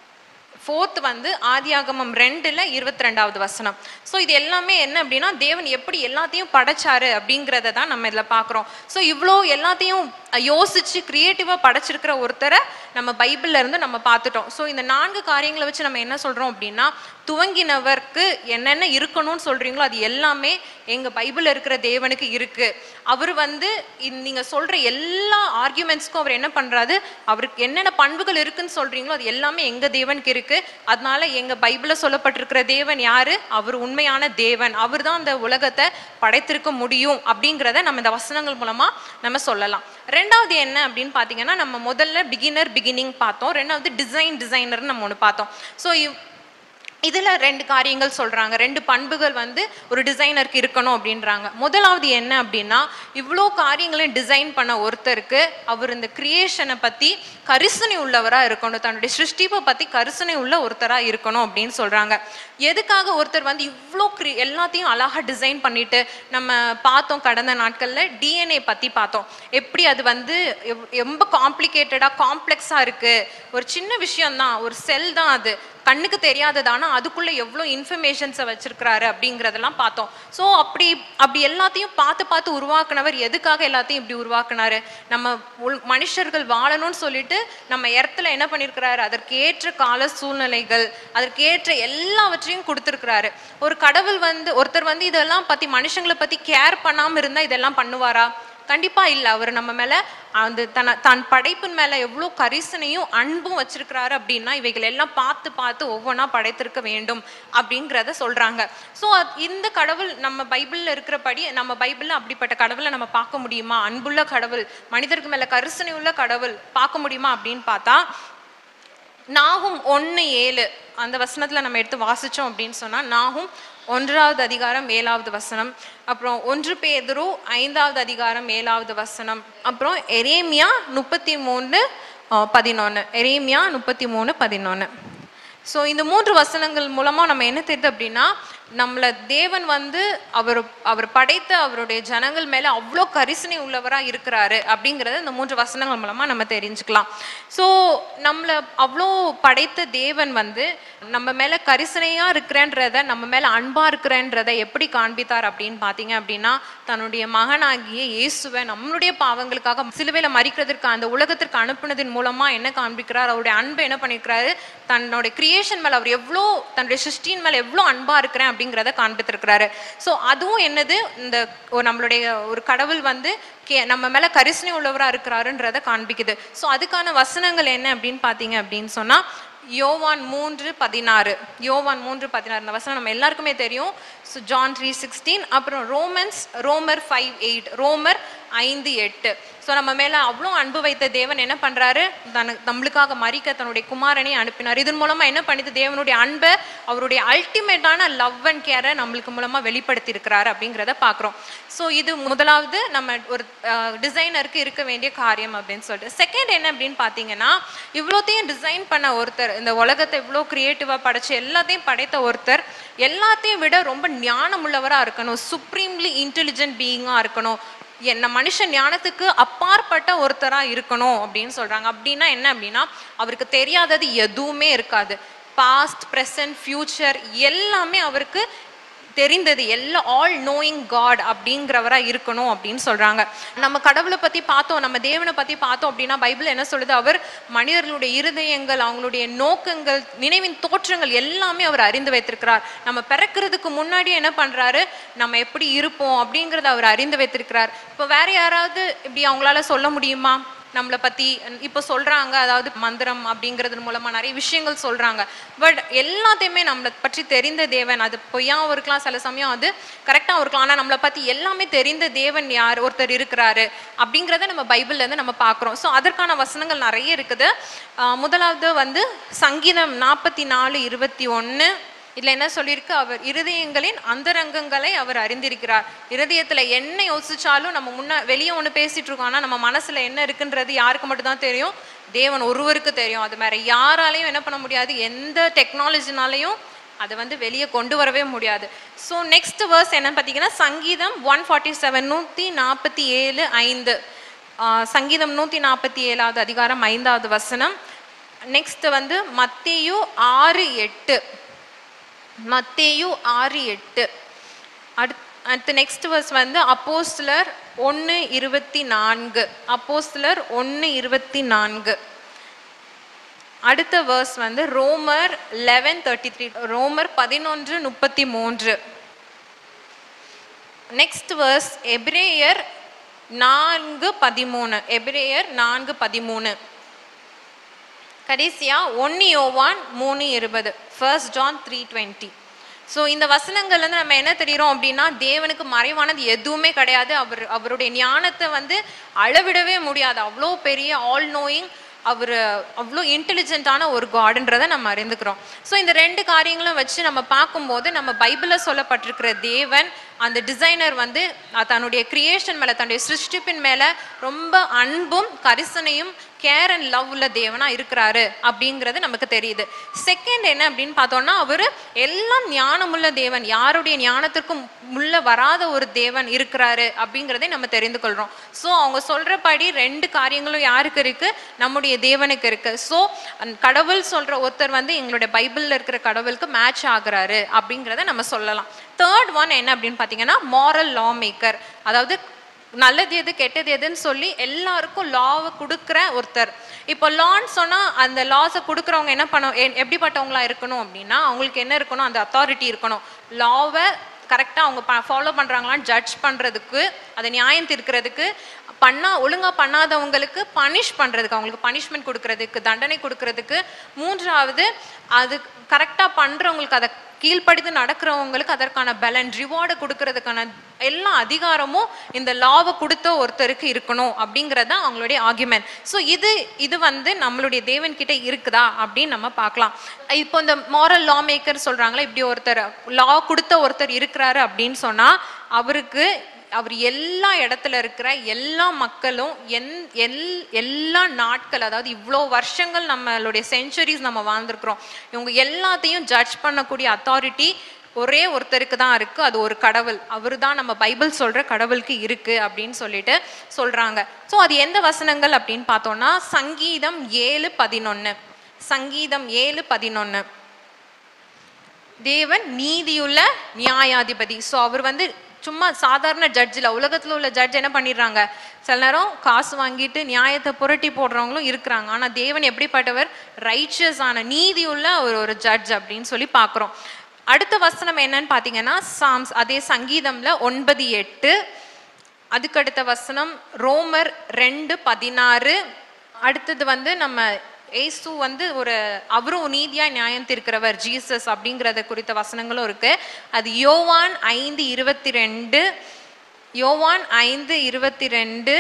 ஃபோர்த் வந்து ஆதியாகமம் ரெண்டுல இருபத்தி ரெண்டாவது வசனம். ஸோ இது எல்லாமே என்ன அப்படின்னா, தேவன் எப்படி எல்லாத்தையும் படைச்சாரு அப்படிங்கிறத தான் நம்ம இதில் பார்க்குறோம். ஸோ இவ்வளோ எல்லாத்தையும் யோசிச்சு கிரியேட்டிவா படைச்சிருக்கிற ஒருத்தரை நம்ம பைபிள்ல இருந்து நம்ம பார்த்துட்டோம். ஸோ இந்த நான்கு காரியங்களை வச்சு நம்ம என்ன சொல்றோம் அப்படின்னா, துவங்கினவருக்கு என்னென்ன இருக்கணும்னு சொல்றீங்களோ அது எல்லாமே எங்க பைபிள்ல இருக்கிற தேவனுக்கு இருக்கு. அவர் வந்து நீங்க சொல்ற எல்லா ஆர்கியூமெண்ட்ஸ்க்கும் அவர் என்ன பண்றாரு, அவருக்கு என்னென்ன பண்புகள் இருக்குன்னு சொல்றீங்களோ அது எல்லாமே எங்க தேவனுக்கு இருக்கு. அதனால எங்க பைபிள்ல சொல்லப்பட்டிருக்கிற தேவன் யாரு, அவர் உண்மையான தேவன், அவர் தான் அந்த உலகத்தை படைத்திருக்க முடியும் அப்படிங்கிறத நம்ம இந்த வசனங்கள் மூலமா நம்ம சொல்லலாம். ரெண்டாவது என்ன அப்படின்னு பாத்தீங்கன்னா, நம்ம முதல்ல பிகினர் பிகினிங் பார்த்தோம், ரெண்டாவது டிசைன் டிசைனர்னு நம்ம ஒன்று பார்த்தோம். ஸோ இதுல ரெண்டு காரியங்கள் சொல்றாங்க, ரெண்டு பண்புகள் வந்து ஒரு டிசைனருக்கு இருக்கணும் அப்படின்றாங்க. முதலாவது என்ன அப்படின்னா, இவ்வளோ காரியங்களையும் டிசைன் பண்ண ஒருத்தருக்கு அவர் இந்த கிரியேஷனை பத்தி கரிசனை உள்ளவரா இருக்கணும், தன்னுடைய சிருஷ்டிப்பை பத்தி கரிசனை உள்ள ஒருத்தரா இருக்கணும் அப்படின்னு சொல்றாங்க. எதுக்காக ஒருத்தர் வந்து இவ்வளோ கிரி எல்லாத்தையும் அழகா டிசைன் பண்ணிட்டு, நம்ம பார்த்தோம் கடந்த நாட்கள்ல டிஎன்ஏ பத்தி பார்த்தோம், எப்படி அது வந்து ரொம்ப காம்ப்ளிகேட்டடா காம்ப்ளெக்ஸா இருக்கு. ஒரு சின்ன விஷயம்தான், ஒரு செல் தான், அது கண்ணுக்கு தெரியாததானா அதுக்குள்ள எவ்வளோ இன்ஃபர்மேஷன்ஸை வச்சிருக்கிறாரு அப்படிங்கிறதெல்லாம் பார்த்தோம். ஸோ அப்படி அப்படி எல்லாத்தையும் பார்த்து பார்த்து உருவாக்குனவர் எதுக்காக எல்லாத்தையும் இப்படி உருவாக்குனாரு? நம்ம மனுஷர்கள் வாழணும்னு சொல்லிட்டு நம்ம இடத்துல என்ன பண்ணியிருக்கிறாரு, அதற்கேற்ற கால சூழ்நிலைகள், அதற்கேற்ற எல்லாவற்றையும் கொடுத்துருக்கிறாரு. ஒரு கடவுள் வந்து ஒருத்தர் வந்து இதெல்லாம் பத்தி மனுஷங்களை பத்தி கேர் பண்ணாம இருந்தா இதெல்லாம் பண்ணுவாரா? கண்டிப்பா இல்லை. அவர் நம்ம மேல அந்த தன தன் படைப்பின் மேல எவ்வளோ கரிசனையும் அன்பும் வச்சிருக்கிறாரு அப்படின்னா இவைகள் எல்லாம் பார்த்து பார்த்து ஒவ்வொன்றா படைத்திருக்க வேண்டும் அப்படிங்கிறத சொல்றாங்க. ஸோ இந்த கடவுள் நம்ம பைபிள்ல இருக்கிறபடி நம்ம பைபிள்ல அப்படிப்பட்ட கடவுளை நம்ம பார்க்க முடியுமா? அன்புள்ள கடவுள், மனிதருக்கு மேல கரிசனை உள்ள கடவுள் பார்க்க முடியுமா அப்படின்னு பார்த்தா, நாகும் ஒன்று ஏழு அந்த வசனத்துல நம்ம எடுத்து வாசிச்சோம் அப்படின்னு சொன்னா, நாகும் ஒன்றாவது அதிகாரம் ஏழாவது வசனம், அப்புறம் ஒன்று பேதுரு ஐந்தாவது அதிகாரம் ஏழாவது வசனம், அப்புறம் எரேமியா முப்பத்தி மூணு பதினொன்னு எரேமியா முப்பத்தி மூணு பதினொன்னு. ஸோ இந்த மூன்று வசனங்கள் மூலமா நம்ம என்ன தெரியுது அப்படின்னா, நம்மளை தேவன் வந்து அவர் அவர் படைத்த அவருடைய ஜனங்கள் மேல அவ்வளோ கரிசனை உள்ளவரா இருக்கிறாரு அப்படிங்கிறத இந்த மூன்று வசனங்கள் மூலமா நம்ம தெரிஞ்சுக்கலாம். ஸோ நம்மளை அவ்வளோ படைத்த தேவன் வந்து நம்ம மேல கரிசனையா இருக்கிறேன்றத, நம்ம மேல அன்பா இருக்கிறேன்றதை எப்படி காண்பித்தார் அப்படின்னு பார்த்தீங்க அப்படின்னா, தன்னுடைய மகனாகிய இயேசுவை நம்மளுடைய பாவங்களுக்காக சிலுவையில மரிக்கிறதுக்கு அந்த உலகத்திற்கு அனுப்புனதின் மூலமா என்ன காண்பிக்கிறார், அவருடைய அன்பை என்ன பண்ணிருக்கிறாரு, தன்னுடைய கிரியேஷன் மேல அவர் எவ்வளோ, தன்னுடைய சிருஷ்டியின் மேல எவ்வளோ அன்பா இருக்கிறேன் அப்படிங்கிறத காண்பித்திருக்கிறாரு. ஸோ அதுவும் என்னது, இந்த நம்மளுடைய ஒரு கடவுள் வந்து கே நம்ம மேல கரிசனை உள்ளவரா இருக்கிறாருன்றத காண்பிக்குது. ஸோ அதுக்கான வசனங்கள் என்ன அப்படின்னு பார்த்தீங்க அப்படின்னு சொன்னா, யோவான் மூன்று பதினாறு யோவான் மூன்று பதினாறு இந்த வசனம் நம்ம எல்லாருக்குமே தெரியும். ஸோ ஜான் த்ரீ சிக்ஸ்டீன், அப்புறம் ரோமன்ஸ் ரோமர் ஃபைவ் எயிட் ரோமர் ஐந்து எட்டு. ஸோ நம்ம மேல அவ்வளோ அன்பு வைத்த தேவன் என்ன பண்றாரு, தன் நம்மளுக்காக மரிக்க தன்னுடைய குமாரனை அனுப்பினார். இதன் மூலமா என்ன பண்ணிது, தேவனுடைய அன்பை, அவருடைய அல்டிமேட்டான லவ் அண்ட் கேரை நம்மளுக்கு மூலமா வெளிப்படுத்தி இருக்கிறாரு அப்படிங்கிறத பார்க்குறோம். ஸோ இது முதலாவது நம்ம ஒரு டிசைனருக்கு இருக்க வேண்டிய காரியம் அப்படின்னு சொல்லிட்டு. செகண்ட் என்ன அப்படின்னு பார்த்தீங்கன்னா, இவ்வளோத்தையும் டிசைன் பண்ண ஒருத்தர், இந்த உலகத்தை இவ்வளோ கிரியேட்டிவாக படைச்சு எல்லாத்தையும் படைத்த ஒருத்தர் எல்லாத்தையும் விட ரொம்ப ஞானம் உள்ளவராக இருக்கணும், சுப்ரீம்லி இன்டெலிஜென்ட் பீயிங்காக இருக்கணும், என்ன மனுஷன் ஞானத்துக்கு அப்பாற்பட்ட ஒருத்தரா இருக்கணும் அப்படின்னு சொல்றாங்க. அப்படின்னா என்ன அப்படின்னா, அவருக்கு தெரியாதது எதுவுமே இருக்காது. பாஸ்ட், ப்ரெசன்ட், ஃபியூச்சர் எல்லாமே அவருக்கு தெரிந்தது, எல்லாம் ஆல் நோயிங் காட் அப்படிங்கிறவரா இருக்கணும் அப்படின்னு சொல்றாங்க. நம்ம கடவுளை பத்தி பார்த்தோம், நம்ம தேவனை பத்தி பார்த்தோம் அப்படின்னா, பைபிள் என்ன சொல்லுது, அவர் மனிதர்களுடைய இருதயங்கள், அவங்களுடைய நோக்கங்கள், நினைவின் தோற்றங்கள் எல்லாமே அவர் அறிந்து வைத்திருக்கிறார். நம்ம பிறக்கிறதுக்கு முன்னாடி என்ன பண்றாரு, நம்ம எப்படி இருப்போம் அப்படிங்கிறத அவர் அறிந்து வைத்திருக்கிறார். இப்போ வேற யாராவது இப்படி அவங்களால சொல்ல முடியுமா நம்மளை பத்தி? இப்போ சொல்றாங்க, அதாவது மந்திரம் அப்படிங்கிறது மூலமா நிறைய விஷயங்கள் சொல்றாங்க. பட் எல்லாத்தையுமே நம்மளை பற்றி தெரிந்த தேவன், அது பொய்யாவும் இருக்கலாம், சில சமயம் அது கரெக்டாகவும் இருக்கலாம், ஆனால் நம்மளை பத்தி எல்லாமே தெரிந்த தேவன் யார் ஒருத்தர் இருக்கிறாரு அப்படிங்கிறத நம்ம பைபிள்ல இருந்து நம்ம பார்க்குறோம். ஸோ அதற்கான வசனங்கள் நிறைய இருக்குது. முதலாவது வந்து சங்கீதம் நாற்பத்தி நாலு இருபத்தி ஒன்று. இதுல என்ன சொல்லியிருக்கு, அவர் இருதயங்களின் அந்தரங்கங்களை அவர் அறிந்திருக்கிறார். இருதயத்துல என்ன யோசிச்சாலும் நம்ம முன்ன வெளியே ஒண்ணு பேசிட்டு இருக்கோம், ஆனா நம்ம மனசுல என்ன இருக்குன்றது யாருக்கு மட்டும் தான் தெரியும், தேவன் ஒருவருக்கு தெரியும். அது வேற யாராலையும் என்ன பண்ண முடியாது, எந்த டெக்னாலஜினாலையும் அதை வந்து வெளியே கொண்டு வரவே முடியாது. ஸோ நெக்ஸ்ட் வேர்ஸ் என்ன பார்த்தீங்கன்னா, சங்கீதம் ஒன் ஃபார்ட்டி செவன் நூற்றி நாற்பத்தி ஏழு ஐந்து சங்கீதம் நூற்றி நாற்பத்தி ஏழாவது அதிகாரம் ஐந்தாவது வசனம். நெக்ஸ்ட் வந்து மத்தேயு ஆறு எட்டு மத்தேயு ஆறு எட்டு. அடுத் அடுத்து நெக்ஸ்ட் வர்ஸ் வந்து அப்போஸ்தலர் ஒன்று இருபத்தி நான்கு அப்போஸ்தலர் ஒன்று இருபத்தி நான்கு. அடுத்த வேர்ஸ் வந்து ரோமர் லெவன் தேர்ட்டி த்ரீ ரோமர் பதினொன்று முப்பத்தி மூன்று. நெக்ஸ்ட் வேர்ஸ் எபிரேயர் நான்கு பதிமூணு எபிரேயர் நான்கு பதிமூணு. கடைசியா ஒன்னு யோவான் மூணு இருபது first John three twenty. So இந்த வசனங்கள்ல இருந்து நம்ம என்ன தெரிகிறோம் அப்படின்னா, தேவனுக்கு மறைவானது எதுவுமே கிடையாது. அவர் அவருடைய ஞானத்தை வந்து அளவிடவே முடியாது. அவ்வளோ பெரிய ஆல் நோயிங், அவர் அவ்வளோ இன்டெலிஜென்ட்டான ஒரு காடுன்றதை நம்ம அறிந்துக்கிறோம். ஸோ இந்த ரெண்டு காரியங்களும் வச்சு நம்ம பார்க்கும்போது நம்ம பைபிளில் சொல்லப்பட்டிருக்கிற தேவன் அந்த டிசைனர் வந்து தன்னுடைய கிரியேஷன் மேலே தன்னுடைய சிருஷ்டிப்பின் மேலே ரொம்ப அன்பும் கரிசனையும் கேர் அண்ட் லவ் உள்ள தேவனா இருக்கிறாரு அப்படிங்கிறது நமக்கு தெரியுது. செகண்ட் என்ன அப்படின்னு பார்த்தோம்னா அவர் எல்லாம் ஞானமுள்ள தேவன், யாருடைய ஞானத்திற்கும் உள்ள வராத ஒரு தேவன் இருக்கிறாரு அப்படிங்கிறதை நம்ம தெரிந்து கொள்றோம். ஸோ அவங்க சொல்றபடி ரெண்டு காரியங்களும் யாருக்கு இருக்கு? நம்முடைய தேவனுக்கு இருக்கு. ஸோ கடவுள் சொல்ற ஒருத்தர் வந்து எங்களுடைய பைபிள்ல இருக்கிற கடவுளுக்கு மேட்ச் ஆகுறாரு அப்படிங்கிறத நம்ம சொல்லலாம். தேர்ட் ஒன் என்ன அப்படின்னு பார்த்தீங்கன்னா மாரல் லா மேக்கர், அதாவது நல்லது எது கெட்டது எதுன்னு சொல்லி எல்லாருக்கும் லாவை கொடுக்குற ஒருத்தர். இப்போ லான்னு சொன்னா அந்த லாஸை கொடுக்குறவங்க என்ன பண்ண எப்படிப்பட்டவங்களா இருக்கணும் அப்படின்னா அவங்களுக்கு என்ன இருக்கணும்? அந்த அத்தாரிட்டி இருக்கணும். லாவை கரெக்டாக அவங்க ஃபாலோ பண்ணுறாங்களான்னு ஜட்ஜ் பண்ணுறதுக்கு, அதை நியாயம் தீர்க்கிறதுக்கு, பண்ணா ஒழுங்காக பண்ணாதவங்களுக்கு பனிஷ் பண்ணுறதுக்கு, அவங்களுக்கு பனிஷ்மெண்ட் கொடுக்கறதுக்கு, தண்டனை கொடுக்கறதுக்கு. மூன்றாவது அது கரெக்டாக பண்ணுறவங்களுக்கு, அதை கீழ்ப்படித்து நடக்கிறவங்களுக்கு அதற்கான பலன் ரிவார்டு கொடுக்கறதுக்கான எல்லா அதிகாரமும் இந்த லாவை கொடுத்த ஒருத்தருக்கு இருக்கணும் அப்படிங்கிறது தான் அவங்களுடைய ஆர்குமெண்ட். ஸோ இது இது வந்து நம்மளுடைய தேவன் கிட்ட இருக்குதா அப்படின்னு நம்ம பார்க்கலாம். இப்போ இந்த மாரல் லா மேக்கர் சொல்றாங்களா, இப்படி ஒருத்தர் லா கொடுத்த ஒருத்தர் இருக்கிறாரு அப்படின்னு சொன்னா அவருக்கு அவர் எல்லா இடத்துல இருக்கிற எல்லா மக்களும் என் எல் எல்லா நாட்கள், அதாவது இவ்வளோ வருஷங்கள் நம்மளுடைய செஞ்சுரிஸ் நம்ம வாழ்ந்துருக்குறோம், இவங்க எல்லாத்தையும் ஜட்ஜ் பண்ணக்கூடிய அத்தாரிட்டி ஒரே ஒருத்தருக்கு தான் இருக்கு. அது ஒரு கடவுள். அவரு தான் நம்ம பைபிள் சொல்ற கடவுளுக்கு இருக்கு அப்படின்னு சொல்லிட்டு சொல்றாங்க. ஸோ அது எந்த வசனங்கள் அப்படின்னு பார்த்தோம்னா சங்கீதம் ஏழு பதினொன்னு சங்கீதம் ஏழு பதினொன்னு தேவன் நீதியுள்ள நியாயாதிபதி. ஸோ அவர் வந்து சும்மா சாதாரண ஜட்ஜில், உலகத்தில் உள்ள ஜட்ஜ் என்ன பண்ணிடுறாங்க, சில நேரம் காசு வாங்கிட்டு நியாயத்தை புரட்டி போடுறவங்களும் இருக்கிறாங்க. ஆனால் தேவன் எப்படிப்பட்டவர்? ரைச்சியஸ் ஆன நீதி உள்ள ஒரு ஒரு ஜட்ஜ் அப்படின்னு சொல்லி பார்க்குறோம். அடுத்த வசனம் என்னன்னு பார்த்தீங்கன்னா சாம்ஸ், அதே சங்கீதம்ல ஒன்பது எட்டு. அதுக்கடுத்த வசனம் ரோமர் ரெண்டு பதினாறு. அடுத்தது வந்து நம்ம ஏசு வந்து ஒரு அவரும் நீதியா நியாயம் தீர்க்கிறவர் ஜீசஸ் அப்படிங்கிறத குறித்த வசனங்களும் இருக்கு. அது யோவான் ஐந்து இருபத்தி ரெண்டு யோவான் ஐந்து இருபத்தி ரெண்டு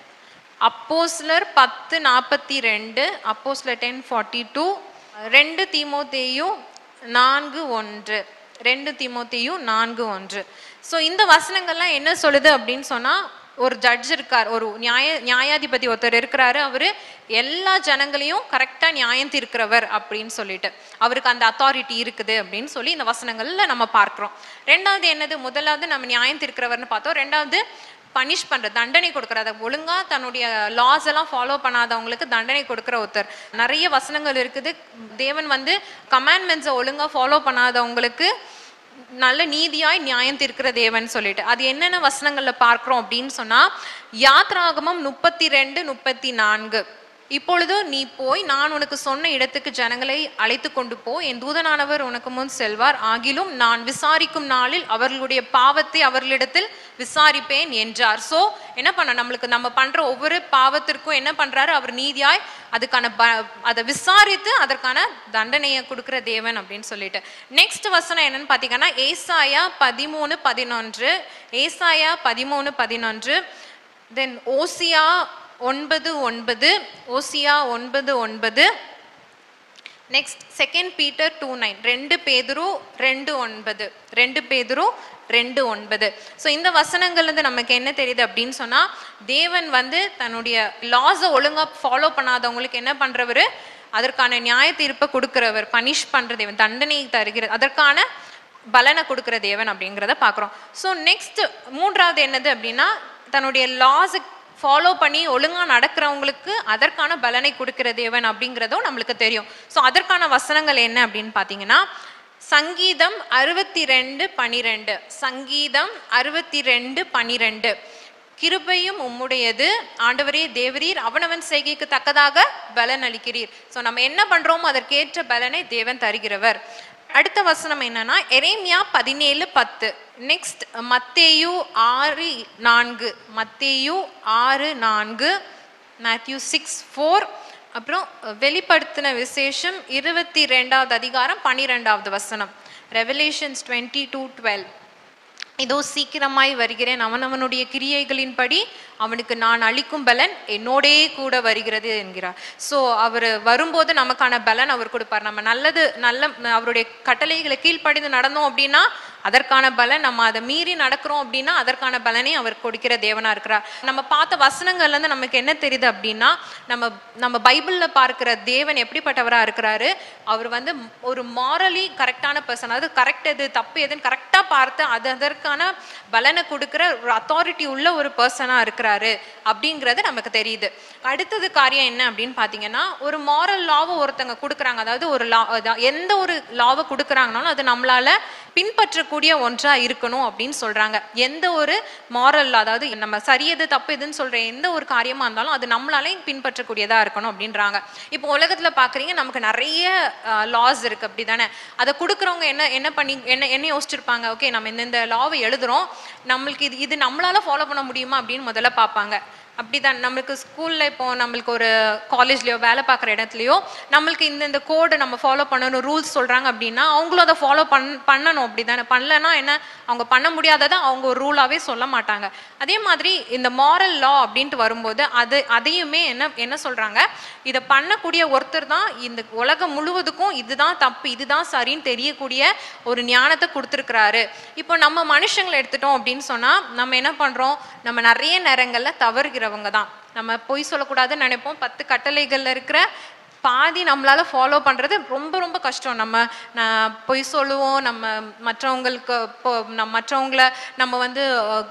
அப்போஸ்லர் பத்து நாற்பத்தி ரெண்டு அப்போஸ்லர் டென் ஃபார்ட்டி டூ ரெண்டு தீமோத்தேயு நான்கு ஒன்று ரெண்டு தீமோத்தேயு நான்கு ஒன்று. ஸோ இந்த வசனங்கள்லாம் என்ன சொல்லுது அப்படின்னு சொன்னா ஒரு ஜட்ஜ் இருக்கார், ஒரு நியாய நியாயாதிபதி ஒருத்தர் இருக்கிறாரு, அவரு எல்லா ஜனங்களையும் கரெக்டா நியாயம் தீர்க்கிறவர் அப்படின்னு சொல்லிட்டு அவருக்கு அந்த அத்தாரிட்டி இருக்குது அப்படின்னு சொல்லி இந்த வசனங்கள்ல நம்ம பார்க்கிறோம். ரெண்டாவது என்னது? முதலாவது நம்ம நியாயம் தீர்க்கிறவர்னு பார்த்தோம். ரெண்டாவது பனிஷ் பண்ற, தண்டனை கொடுக்குற, அதை ஒழுங்கா தன்னுடைய லாஸ் எல்லாம் ஃபாலோ பண்ணாதவங்களுக்கு தண்டனை கொடுக்குற ஒருத்தர். நிறைய வசனங்கள் இருக்குது. தேவன் வந்து கமாண்ட்மெண்ட்ஸை ஒழுங்கா ஃபாலோ பண்ணாதவங்களுக்கு நல்ல நீதியாய் நியாயம் தீர்க்கிற தேவன் சொல்லிட்டு அது என்னென்ன வசனங்கள்ல பார்க்கிறோம் அப்படின்னு சொன்னா யாத்ராகமம் முப்பத்தி ரெண்டு முப்பத்தி நான்கு. இப்பொழுது நீ போய் நான் உனக்கு சொன்ன இடத்துக்கு ஜனங்களை அழைத்து கொண்டு போ, என் தூதனானவர் உனக்கு முன் செல்வார், ஆகிலும் நான் விசாரிக்கும் நாளில் அவர்களுடைய பாவத்தை அவர்களிடத்தில் விசாரிப்பேன் என்றார். ஸோ என்ன பண்ண, நம்மளுக்கு நம்ம பண்ற ஒவ்வொரு பாவத்திற்கும் என்ன பண்றாரு அவர்? நீதியாய் அதுக்கான அதை விசாரித்து அதற்கான தண்டனையை கொடுக்கிற தேவன் அப்படின்னு சொல்லிட்டு. நெக்ஸ்ட் வசனம் என்னன்னு பாத்தீங்கன்னா ஏசாயா பதிமூணு பதினொன்று ஏசாயா பதிமூணு பதினொன்று தென் ஓசியா ஒன்பது ஒன்பது ஓசியா ஒன்பது ஒன்பது next second Peter two nine ரெண்டு பேதுரு ரெண்டு ஒன்பது ரெண்டு பேதுரு ரெண்டு ஒன்பது. ஸோ இந்த வசனங்கள் வந்து நமக்கு என்ன தெரியுது அப்படின்னு சொன்னா தேவன் வந்து தன்னுடைய லாஸை ஒழுங்கா ஃபாலோ பண்ணாதவங்களுக்கு என்ன பண்றவர்? அதற்கான நியாய தீர்ப்பை கொடுக்கிறவர், பனிஷ் பண்ற தேவன், தண்டனை தருகிற, அதற்கான பலனை கொடுக்கிற தேவன் அப்படிங்கிறத பார்க்குறோம். ஸோ நெக்ஸ்ட் மூன்றாவது என்னது அப்படின்னா தன்னுடைய லாஸை ஃபாலோ பண்ணி ஒழுங்கா நடக்கிறவங்களுக்கு அதற்கான பலனை கொடுக்கிற தேவன் அப்படிங்கிறதும் நம்மளுக்கு தெரியும். ஸோ அதற்கான வசனங்கள் என்ன அப்படின்னு பார்த்தீங்கன்னா சங்கீதம் அறுபத்தி ரெண்டு பனிரெண்டு சங்கீதம் அறுபத்தி ரெண்டு பனிரெண்டு கிருபையும் உம்முடையது ஆண்டவரே தேவரீர் அவனவன் செய்கைக்கு தக்கதாக பலன் அளிக்கிறீர். ஸோ நம்ம என்ன பண்றோமோ அதற்கேற்ற பலனை தேவன் தருகிறவர். அடுத்த வசனம் என்னன்னா எரேமியா பதினேழு பத்து. நெக்ஸ்ட் மத்தேயு ஆறு நான்கு மத்தேயு ஆறு நான்கு மேத்யூ சிக்ஸ் ஃபோர் அப்புறம் வெளிப்படுத்தின விசேஷம் இருபத்தி ரெண்டாவது அதிகாரம் பன்னிரெண்டாவது வசனம் ரெவலேஷன்ஸ் டுவெண்ட்டி டூ டுவெல். இதோ சீக்கிரமாய் வருகிறேன், அவனவனுடைய கிரியைகளின்படி அவனுக்கு நான் அளிக்கும் பலன் என்னோடே கூட வருகிறது என்கிறார். ஸோ அவர் வரும்போது நமக்கான பலன் அவர் கொடுப்பார். நம்ம நல்லது நல்ல அவருடைய கட்டளைகளை கீழ்ப்படிந்து நடந்தோம் அப்படின்னா அதற்கான பலன், நம்ம அதை மீறி நடக்கிறோம் அப்படின்னா அதற்கான பலனை அவர் கொடுக்கிற தேவனா இருக்கிறார். நம்ம பார்த்த வசனங்கள்ல இருந்து நமக்கு என்ன தெரியுது அப்படின்னா, நம்ம நம்ம பைபிள்ல பார்க்கிற தேவன் எப்படிப்பட்டவரா இருக்கிறாரு, அவர் வந்து ஒரு மாரலி கரெக்டான பர்சன். அது கரெக்ட் எது தப்பு எதுன்னு கரெக்டா பார்த்து அது அதற்கான பலனை கொடுக்கிற ஒரு அத்தாரிட்டி உள்ள ஒரு பர்சனா இருக்கிறாரு அப்படிங்கிறது நமக்கு தெரியுது. அடுத்தது காரியம் என்ன அப்படின்னு பாத்தீங்கன்னா, ஒரு மாரல் லாவை ஒருத்தங்க கொடுக்குறாங்க. அதாவது ஒரு லா எந்த ஒரு லாவை கொடுக்குறாங்கனாலும் அது நம்மளால பின்பற்றக்கூடிய ஒன்றா இருக்கணும் அப்படின்னு சொல்றாங்க. எந்த ஒரு மாரல், அதாவது நம்ம சரியது தப்பு எதுன்னு சொல்ற எந்த ஒரு காரியமா இருந்தாலும் அது நம்மளாலே பின்பற்றக்கூடியதா இருக்கணும் அப்படின்றாங்க. இப்போ உலகத்துல பாக்குறீங்க, நமக்கு நிறைய லாஸ் இருக்கு அப்படிதானே. அதை கொடுக்குறவங்க என்ன என்ன பண்ணி என்ன என்ன யோசிச்சிருப்பாங்க, ஓகே நம்ம இந்த இந்த லாவை எழுதுறோம், நம்மளுக்கு இது இது நம்மளால ஃபாலோ பண்ண முடியுமா அப்படின்னு முதல்ல பார்ப்பாங்க. அப்படிதான் நம்மளுக்கு ஸ்கூல்ல இப்போ நம்மளுக்கு ஒரு காலேஜ்லயோ வேலை பார்க்குற இடத்துலையோ நம்மளுக்கு இந்த இந்த கோடை நம்ம ஃபாலோ பண்ணணும் ரூல்ஸ் சொல்றாங்க அப்படின்னா அவங்களும் அதை ஃபாலோ பண் பண்ணணும் அப்படிதானே. பண்ணலன்னா என்ன, அவங்க பண்ண முடியாததை அவங்க ஒரு ரூலாவே சொல்ல மாட்டாங்க. அதே மாதிரி இந்த மாரல் லா அப்படின்ட்டு வரும்போது அது அதையுமே என்ன என்ன சொல்றாங்க, இதை பண்ணக்கூடிய ஒருத்தர் தான் இந்த உலகம் முழுவதுக்கும் இதுதான் தப்பு இதுதான் சரின்னு தெரியக்கூடிய ஒரு ஞானத்தை கொடுத்துருக்கிறாரு. இப்போ நம்ம மனுஷங்களை எடுத்துட்டோம் அப்படின்னு சொன்னா நம்ம என்ன பண்றோம், நம்ம நிறைய நேரங்கள்ல தவறுகிறவங்க தான். நம்ம பொய் சொல்லக்கூடாதுன்னு நினைப்போம். பத்து கட்டளைகள்ல இருக்கிற பாதி நம்மளால ஃபாலோ பண்றது ரொம்ப ரொம்ப கஷ்டம். நம்ம பொய் சொல்லுவோம், நம்ம மற்றவங்களுக்கு நம்ம மற்றவங்கள நம்ம வந்து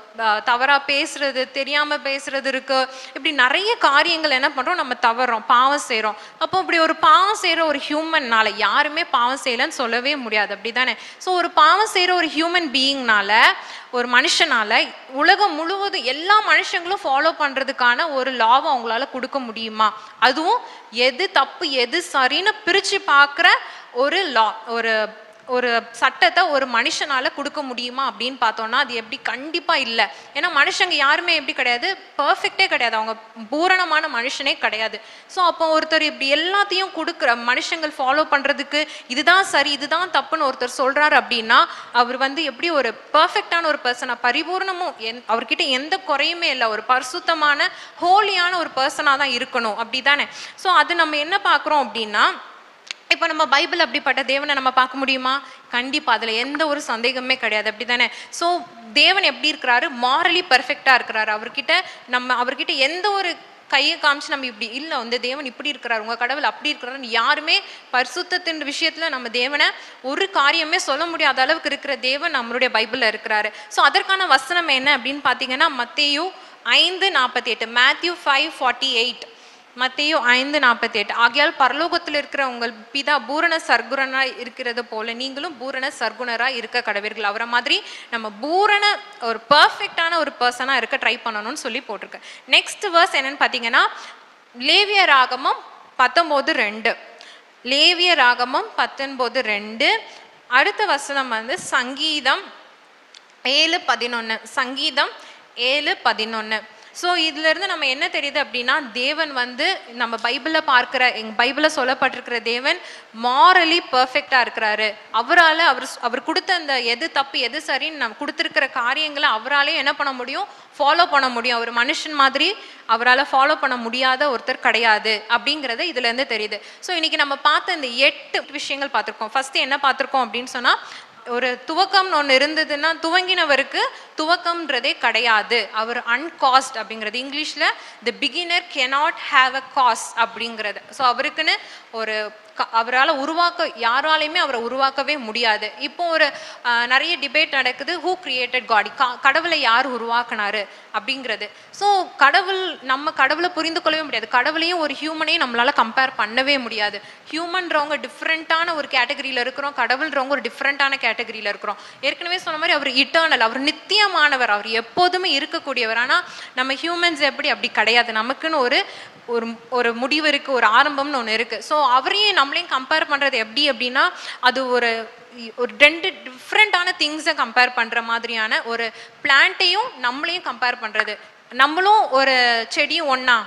தவறா பேசுறது, தெரியாம பேசுறது இருக்கு. இப்படி நிறைய காரியங்கள் என்ன பண்றோம், நம்ம தவறோம், பாவம் செய்யறோம். அப்போ இப்படி ஒரு பாவம் செய்யற ஒரு ஹியூமன்னால, யாருமே பாவம் செய்யலன்னு சொல்லவே முடியாது அப்படிதானே. ஸோ ஒரு பாவம் செய்யற ஒரு ஹியூமன் பீயிங்னால, ஒரு மனுஷனால உலகம் முழுவதும் எல்லா மனுஷங்களும் ஃபாலோ பண்றதுக்கான ஒரு லாவை அவங்களால கொடுக்க முடியுமா? அதுவும் எது தப்பு எது சரின்னு பிரிச்சு பார்க்குற ஒரு லா, ஒரு ஒரு சட்டத்தை ஒரு மனுஷனால கொடுக்க முடியுமா அப்படின்னு பார்த்தோம்னா அது எப்படி, கண்டிப்பா இல்லை. ஏன்னா மனுஷங்க யாருமே எப்படி கிடையாது, பர்ஃபெக்டே கிடையாது, அவங்க பூரணமான மனுஷனே கிடையாது. ஸோ அப்போ ஒருத்தர் இப்படி எல்லாத்தையும் கொடுக்குற மனுஷங்கள் ஃபாலோ பண்றதுக்கு இதுதான் சரி இதுதான் தப்புன்னு ஒருத்தர் சொல்றாரு அப்படின்னா அவர் வந்து எப்படி ஒரு பர்ஃபெக்டான ஒரு பர்சனா, பரிபூர்ணமும் என் அவர்கிட்ட எந்த குறையுமே இல்லை, ஒரு பரிசுத்தமான ஹோலியான ஒரு பர்சனா தான் இருக்கணும் அப்படிதானே. ஸோ அது நம்ம என்ன பார்க்குறோம் அப்படின்னா, இப்போ நம்ம பைபிள் அப்படிப்பட்ட தேவனை நம்ம பார்க்க முடியுமா? கண்டிப்பா, அதுல எந்த ஒரு சந்தேகமே கிடையாது அப்படிதானே. ஸோ தேவன் எப்படி இருக்கிறாரு, மாரலி பர்ஃபெக்டா இருக்கிறாரு. அவர்கிட்ட நம்ம அவர்கிட்ட எந்த ஒரு கையை காமிச்சு நம்ம இப்படி இல்லை வந்து தேவன் இப்படி இருக்கிறாரு உங்க கடவுள் அப்படி இருக்கிறாருன்னு யாருமே பரிசுத்தத்தின் விஷயத்துல நம்ம தேவனை ஒரு காரியமே சொல்ல முடியாத அளவுக்கு இருக்கிற தேவன் நம்மளுடைய பைபிள்ல இருக்கிறாரு. ஸோ அதற்கான வசனம் என்ன அப்படின்னு பாத்தீங்கன்னா மத்தேயு ஐந்து நாற்பத்தி எட்டு மேத்யூ ஃபைவ் ஃபார்ட்டி எயிட் மத்தேயு ஐந்து நாற்பத்தி எட்டு ஆகையால் பரலோகத்தில் இருக்கிற உங்கள் பிதா பூரண சர்க்குணரா இருக்கிறது போல நீங்களும் பூரண சர்க்குணரா இருக்க கடவீர்கள். அவரை மாதிரி நம்ம பூரண ஒரு பர்ஃபெக்டான ஒரு பர்சனா இருக்க ட்ரை பண்ணணும்னு சொல்லி போட்டிருக்க. நெக்ஸ்ட் வேர்ஸ் என்னன்னு பாத்தீங்கன்னா லேவிய ராகமம் பத்தொன்பது ரெண்டு லேவிய ராகமம் பத்தொன்பது ரெண்டு அடுத்த வசனம் வந்து சங்கீதம் ஏழு பதினொன்னு சங்கீதம் ஏழு பதினொன்னு. ஸோ இதுல இருந்து நம்ம என்ன தெரியுது அப்படின்னா, தேவன் வந்து நம்ம பைபிள்ல பார்க்கிற எங்க பைபிள்ல சொல்லப்பட்டிருக்கிற தேவன் மாரலி பர்ஃபெக்டா இருக்கிறாரு. அவரால் அவர் அவர் கொடுத்த அந்த எது தப்பு எது சரின்னு நம்ம கொடுத்துருக்கிற காரியங்களை அவராலே என்ன பண்ண முடியும், ஃபாலோ பண்ண முடியும். அவர் மனுஷன் மாதிரி அவரால் ஃபாலோ பண்ண முடியாத ஒருத்தர் கிடையாது அப்படிங்கிறது இதுல இருந்து தெரியுது. ஸோ இன்னைக்கு நம்ம பார்த்த இந்த எட்டு விஷயங்கள் பார்த்துருக்கோம். ஃபர்ஸ்ட் என்ன பார்த்துருக்கோம் அப்படின்னு சொன்னா, ஒரு துவக்கம்னு ஒன்று இருந்ததுன்னா துவங்கினவருக்கு துவக்கம்ன்றதே கிடையாது, அவர் அன்காஸ்ட் அப்படிங்கிறது. இங்கிலீஷ்ல the beginner cannot have a cause அப்படிங்கிறது. ஸோ அவருக்குன்னு ஒரு அவரால் உருவாக்க யாராலையுமே அவரை உருவாக்கவே முடியாது. இப்போ ஒரு நிறைய டிபேட் நடக்குது, ஹூ கிரியேட்டட் காட், கடவுளை யார் உருவாக்குனாரு அப்படிங்கிறது. ஸோ கடவுள் நம்ம கடவுளை புரிந்து கொள்ளவே முடியாது, கடவுளையும் ஒரு ஹியூமனையும் நம்மளால கம்பேர் பண்ணவே முடியாது. ஹியூமன்றவங்க டிஃப்ரெண்டான ஒரு கேட்டகரியில இருக்கிறோம், கடவுள்ன்றவங்க ஒரு டிஃப்ரெண்டான கேட்டகரியில இருக்கிறோம். ஏற்கனவே சொன்ன மாதிரி அவர் இட்டர்னல், அவர் நித்தியமானவர், அவர் எப்போதுமே இருக்கக்கூடியவர். ஆனால் நம்ம ஹியூமன்ஸ் எப்படி அப்படி கிடையாது, நமக்குன்னு ஒரு ஒரு ஒரு முடிவு இருக்கு, ஒரு ஆரம்பம்னு ஒன்று இருக்கு. ஸோ அவரையும் நம்மளையும் கம்பேர் பண்றது எப்படி அப்படின்னா, அது ஒரு ஒரு ரெண்டு டிஃப்ரெண்டான திங்ஸை கம்பேர் பண்ற மாதிரியான ஒரு பிளான்ட்டையும் நம்மளையும் கம்பேர் பண்றது. நம்மளும் ஒரு செடியும் ஒன்னா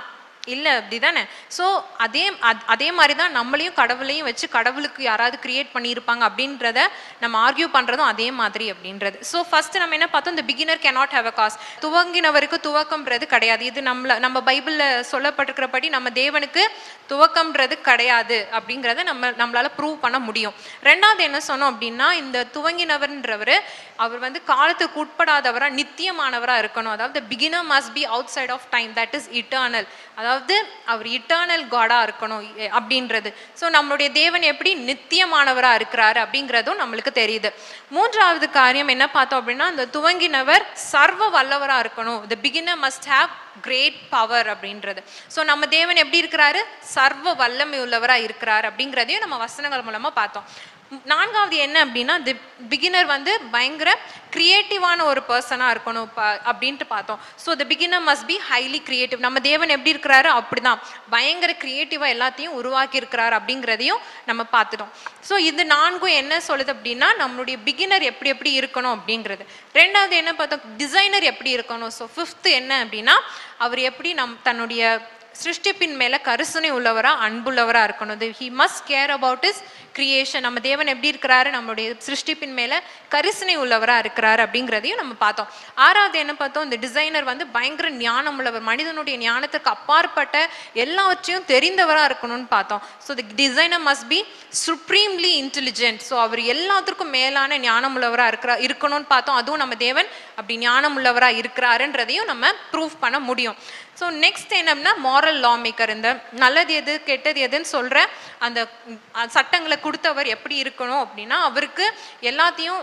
இல்லை அப்படி தானே. ஸோ அதே அதே மாதிரி தான் நம்மளையும் கடவுளையும் வச்சு கடவுளுக்கு யாராவது கிரியேட் பண்ணியிருப்பாங்க அப்படின்றத நம்ம ஆர்கியூ பண்ணுறதும் அதே மாதிரி அப்படின்றது. ஸோ ஃபர்ஸ்ட் நம்ம என்ன பார்த்தோம், இந்த beginner cannot have a cause. துவங்கினவருக்கு துவக்கம்ன்றது கிடையாது. இது நம்மள நம்ம பைபிளில் சொல்லப்பட்டிருக்கிறபடி நம்ம தேவனுக்கு துவக்கம்ன்றது கிடையாது அப்படிங்கிறத நம்ம நம்மளால ப்ரூவ் பண்ண முடியும். ரெண்டாவது என்ன சொன்னோம் அப்படின்னா, இந்த துவங்கினவர்ன்றவர் அவர் வந்து காலத்துக்கு உட்படாதவரா நித்தியமானவராக இருக்கணும். அதாவது beginner must be outside of time, that is eternal. அதாவது அவர் இட்டர்னல் காடா இருக்கணும் அப்படின்றது. ஸோ நம்மளுடைய தேவன் எப்படி நித்தியமானவராக இருக்கிறாரு அப்படிங்கிறதும் நம்மளுக்கு தெரியுது. மூன்றாவது காரியம் என்ன பார்த்தோம் அப்படின்னா, இந்த துவங்கினவர் சர்வ வல்லவராக இருக்கணும். The beginner must have great power அப்படின்றது. ஸோ நம்ம தேவன் எப்படி இருக்கிறாரு, சர்வ வல்லமை உள்ளவராக இருக்கிறார் அப்படிங்கிறதையும் நம்ம வசனங்கள் மூலமா பார்த்தோம். நான்காவது என்ன அப்படின்னா, தி பிகினர் வந்து பயங்கர கிரியேட்டிவான ஒரு பர்சனாக இருக்கணும் அப்படின்ட்டு பார்த்தோம். So the beginner must be highly creative. நம்ம தேவன் எப்படி இருக்கிறாரு அப்படிதான் பயங்கர கிரியேட்டிவாக எல்லாத்தையும் உருவாக்கி இருக்கிறார் அப்படிங்கிறதையும் நம்ம பார்த்துட்டோம். ஸோ இது நான்கும் என்ன சொல்லுது அப்படின்னா, நம்மளுடைய பிகினர் எப்படி எப்படி இருக்கணும் அப்படிங்கிறது. ரெண்டாவது என்ன பார்த்தோம், டிசைனர் எப்படி இருக்கணும். ஸோ ஃபிஃப்த்து என்ன அப்படின்னா, அவர் எப்படி நம் தன்னுடைய சிருஷ்டிப்பின் மேல கரிசனை உள்ளவரா அன்புள்ளவரா இருக்கணும். He must care about is creation. நம்ம தேவன் எப்படி இருக்கிறாரு, நம்மளுடைய சிருஷ்டிப்பின் மேல கரிசனை உள்ளவரா இருக்கிறாரு அப்படிங்கிறதையும் நம்ம பார்த்தோம். ஆறாவது என்ன பார்த்தோம், இந்த டிசைனர் வந்து பயங்கர ஞானம் உள்ளவர், மனிதனுடைய ஞானத்துக்கு அப்பாற்பட்ட எல்லாவற்றையும் தெரிந்தவரா இருக்கணும்னு பார்த்தோம். So the designer must be supremely intelligent. So அவர் எல்லாத்துக்கும் மேலான ஞானம் உள்ளவரா இருக்கிற இருக்கணும்னு பார்த்தோம். அதுவும் நம்ம தேவன் அப்படி ஞானம் உள்ளவரா இருக்கிறாருன்றதையும் நம்ம ப்ரூவ் பண்ண முடியும். ஸோ நெக்ஸ்ட் என்னன்னா, மாரல் லா மேக்கர். இந்த நல்லது எது கெட்டது எதுன்னு சொல்ற அந்த சட்டங்களை கொடுத்தவர் எப்படி இருக்கணும் அப்படின்னா, அவருக்கு எல்லாத்தையும்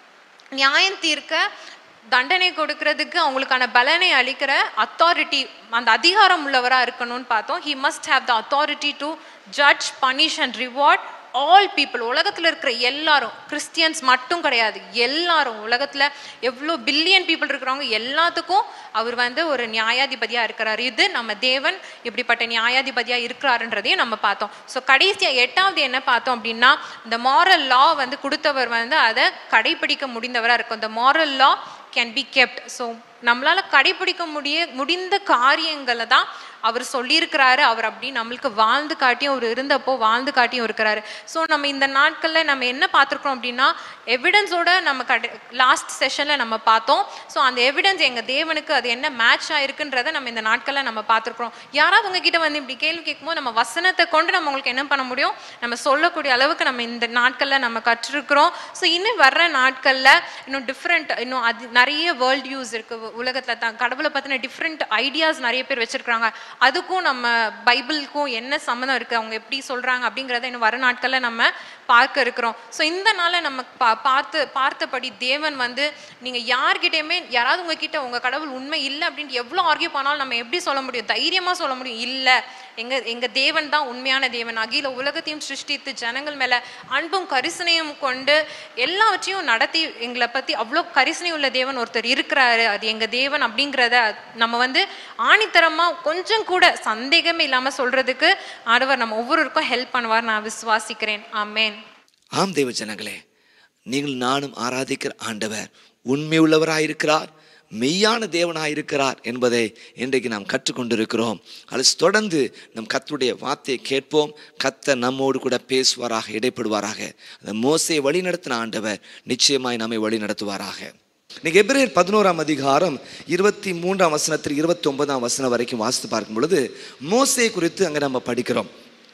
நியாயம் தீர்க்க, தண்டனை கொடுக்கறதுக்கு, அவங்களுக்கான பலனை அளிக்கிற அத்தாரிட்டி, அந்த அதிகாரம் உள்ளவரா இருக்கணும்னு பார்த்தோம். He must have the authority to judge, punish and reward all people. உலகத்தில் இருக்கிற எல்லாரும், கிறிஸ்டியன்ஸ் மட்டும் கிடையாது, எல்லாரும் உலகத்தில் எவ்வளோ பில்லியன் பீப்புள் இருக்கிறவங்க எல்லாத்துக்கும் அவர் வந்து ஒரு நியாயாதிபதியாக இருக்கிறார். இது நம்ம தேவன் இப்படிப்பட்ட நியாயாதிபதியாக இருக்கிறாருன்றதையும் நம்ம பார்த்தோம். ஸோ கடைசியாக எட்டாவது என்ன பார்த்தோம் அப்படின்னா, இந்த மாரல் லா வந்து கொடுத்தவர் வந்து அதை கடைபிடிக்க முடிந்தவராக இருக்கும். இந்த moral law can be kept. So நம்மளால கடைபிடிக்க முடிய முடிந்த காரியங்களை தான் அவர் சொல்லியிருக்கிறாரு. அவர் அப்படி நம்மளுக்கு வாழ்ந்து காட்டியும் அவர் இருந்தப்போ வாழ்ந்து காட்டியும் இருக்கிறாரு. ஸோ நம்ம இந்த நாட்களில் நம்ம என்ன பார்த்துருக்கோம் அப்படின்னா, எவிடன்ஸோட நம்ம கடை லாஸ்ட் செஷனில் நம்ம பார்த்தோம். ஸோ அந்த எவிடன்ஸ் எங்கள் தேவனுக்கு அது என்ன மேட்ச் ஆயிருக்குன்றதை நம்ம இந்த நாட்களில் நம்ம பார்த்துருக்குறோம். யாராவது உங்ககிட்ட வந்து இப்படி கேள்வி கேட்கும்போது நம்ம வசனத்தை கொண்டு நம்ம உங்களுக்கு என்ன பண்ண முடியும், நம்ம சொல்லக்கூடிய அளவுக்கு நம்ம இந்த நாட்களில் நம்ம கற்றுருக்குறோம். ஸோ இன்னும் வர்ற நாட்களில் இன்னும் டிஃப்ரெண்ட், இன்னும் அது நிறைய வேர்ல்ட் யூஸ் இருக்குது உலகத்தில். தான் கடவுளை பற்றின டிஃப்ரெண்ட் ஐடியாஸ் நிறைய பேர் வச்சுருக்காங்க. அதுக்கும் நம்ம பைபிளுக்கும் என்ன சம்மந்தம் இருக்குது, அவங்க எப்படி சொல்கிறாங்க அப்படிங்கிறத இன்னும் வர நாட்களில் நம்ம பார்க்க இருக்கிறோம். ஸோ இந்த நாளில் நம்ம பா பார்த்து பார்த்தபடி தேவன் வந்து, நீங்கள் யார்கிட்டையுமே யாராவது உங்ககிட்ட உங்கள் கடவுள் உண்மை இல்லை அப்படின்ட்டு எவ்வளோ ஆர்கியூ பண்ணாலும் நம்ம எப்படி சொல்ல முடியும், தைரியமாக சொல்ல முடியும், இல்லை எங்கள் எங்கள் தேவன் தான் உண்மையான தேவன், அகில உலகத்தையும் சிருஷ்டித்து ஜனங்கள் மேலே அன்பும் கரிசனையும் கொண்டு எல்லாவற்றையும் நடத்தி எங்களை பற்றி அவ்வளோ கரிசனை உள்ள தேவன் ஒருத்தர் இருக்கிறாரு, அது எங்கள் தேவன் அப்படிங்கிறத நம்ம வந்து ஆணித்தரமாக கொஞ்சம் கூட சந்தேகமே இல்லாமல் சொல்கிறதுக்கு ஆண்டவர் நம்ம ஒவ்வொருவருக்கும் ஹெல்ப் பண்ணுவார் நான் விசுவாசிக்கிறேன். ஆமேன். ஆம் தேவ ஜனங்களே, நீங்கள் நானும் ஆராதிக்கிற ஆண்டவர் உண்மை உள்ளவராயிருக்கிறார், மெய்யான தேவனாயிருக்கிறார் என்பதை இன்றைக்கு நாம் கற்றுக்கொண்டிருக்கிறோம். அது தொடர்ந்து நம் கர்த்தருடைய வார்த்தையை கேட்போம். கர்த்தர் நம்மோடு கூட பேசுவாராக, இடைப்படுவாராக. அந்த மோசேயை வழி நடத்தின ஆண்டவர் நிச்சயமாய் நம்மை வழி நடத்துவாராக. இன்னைக்கு எபிரேயர் பதினோராம் அதிகாரம் இருபத்தி மூன்றாம் வசனத்தில் இருபத்தி ஒன்பதாம் வசனம் வரைக்கும் வாசித்து பார்க்கும் பொழுது மோசே குறித்து அங்கே நம்ம படிக்கிறோம்.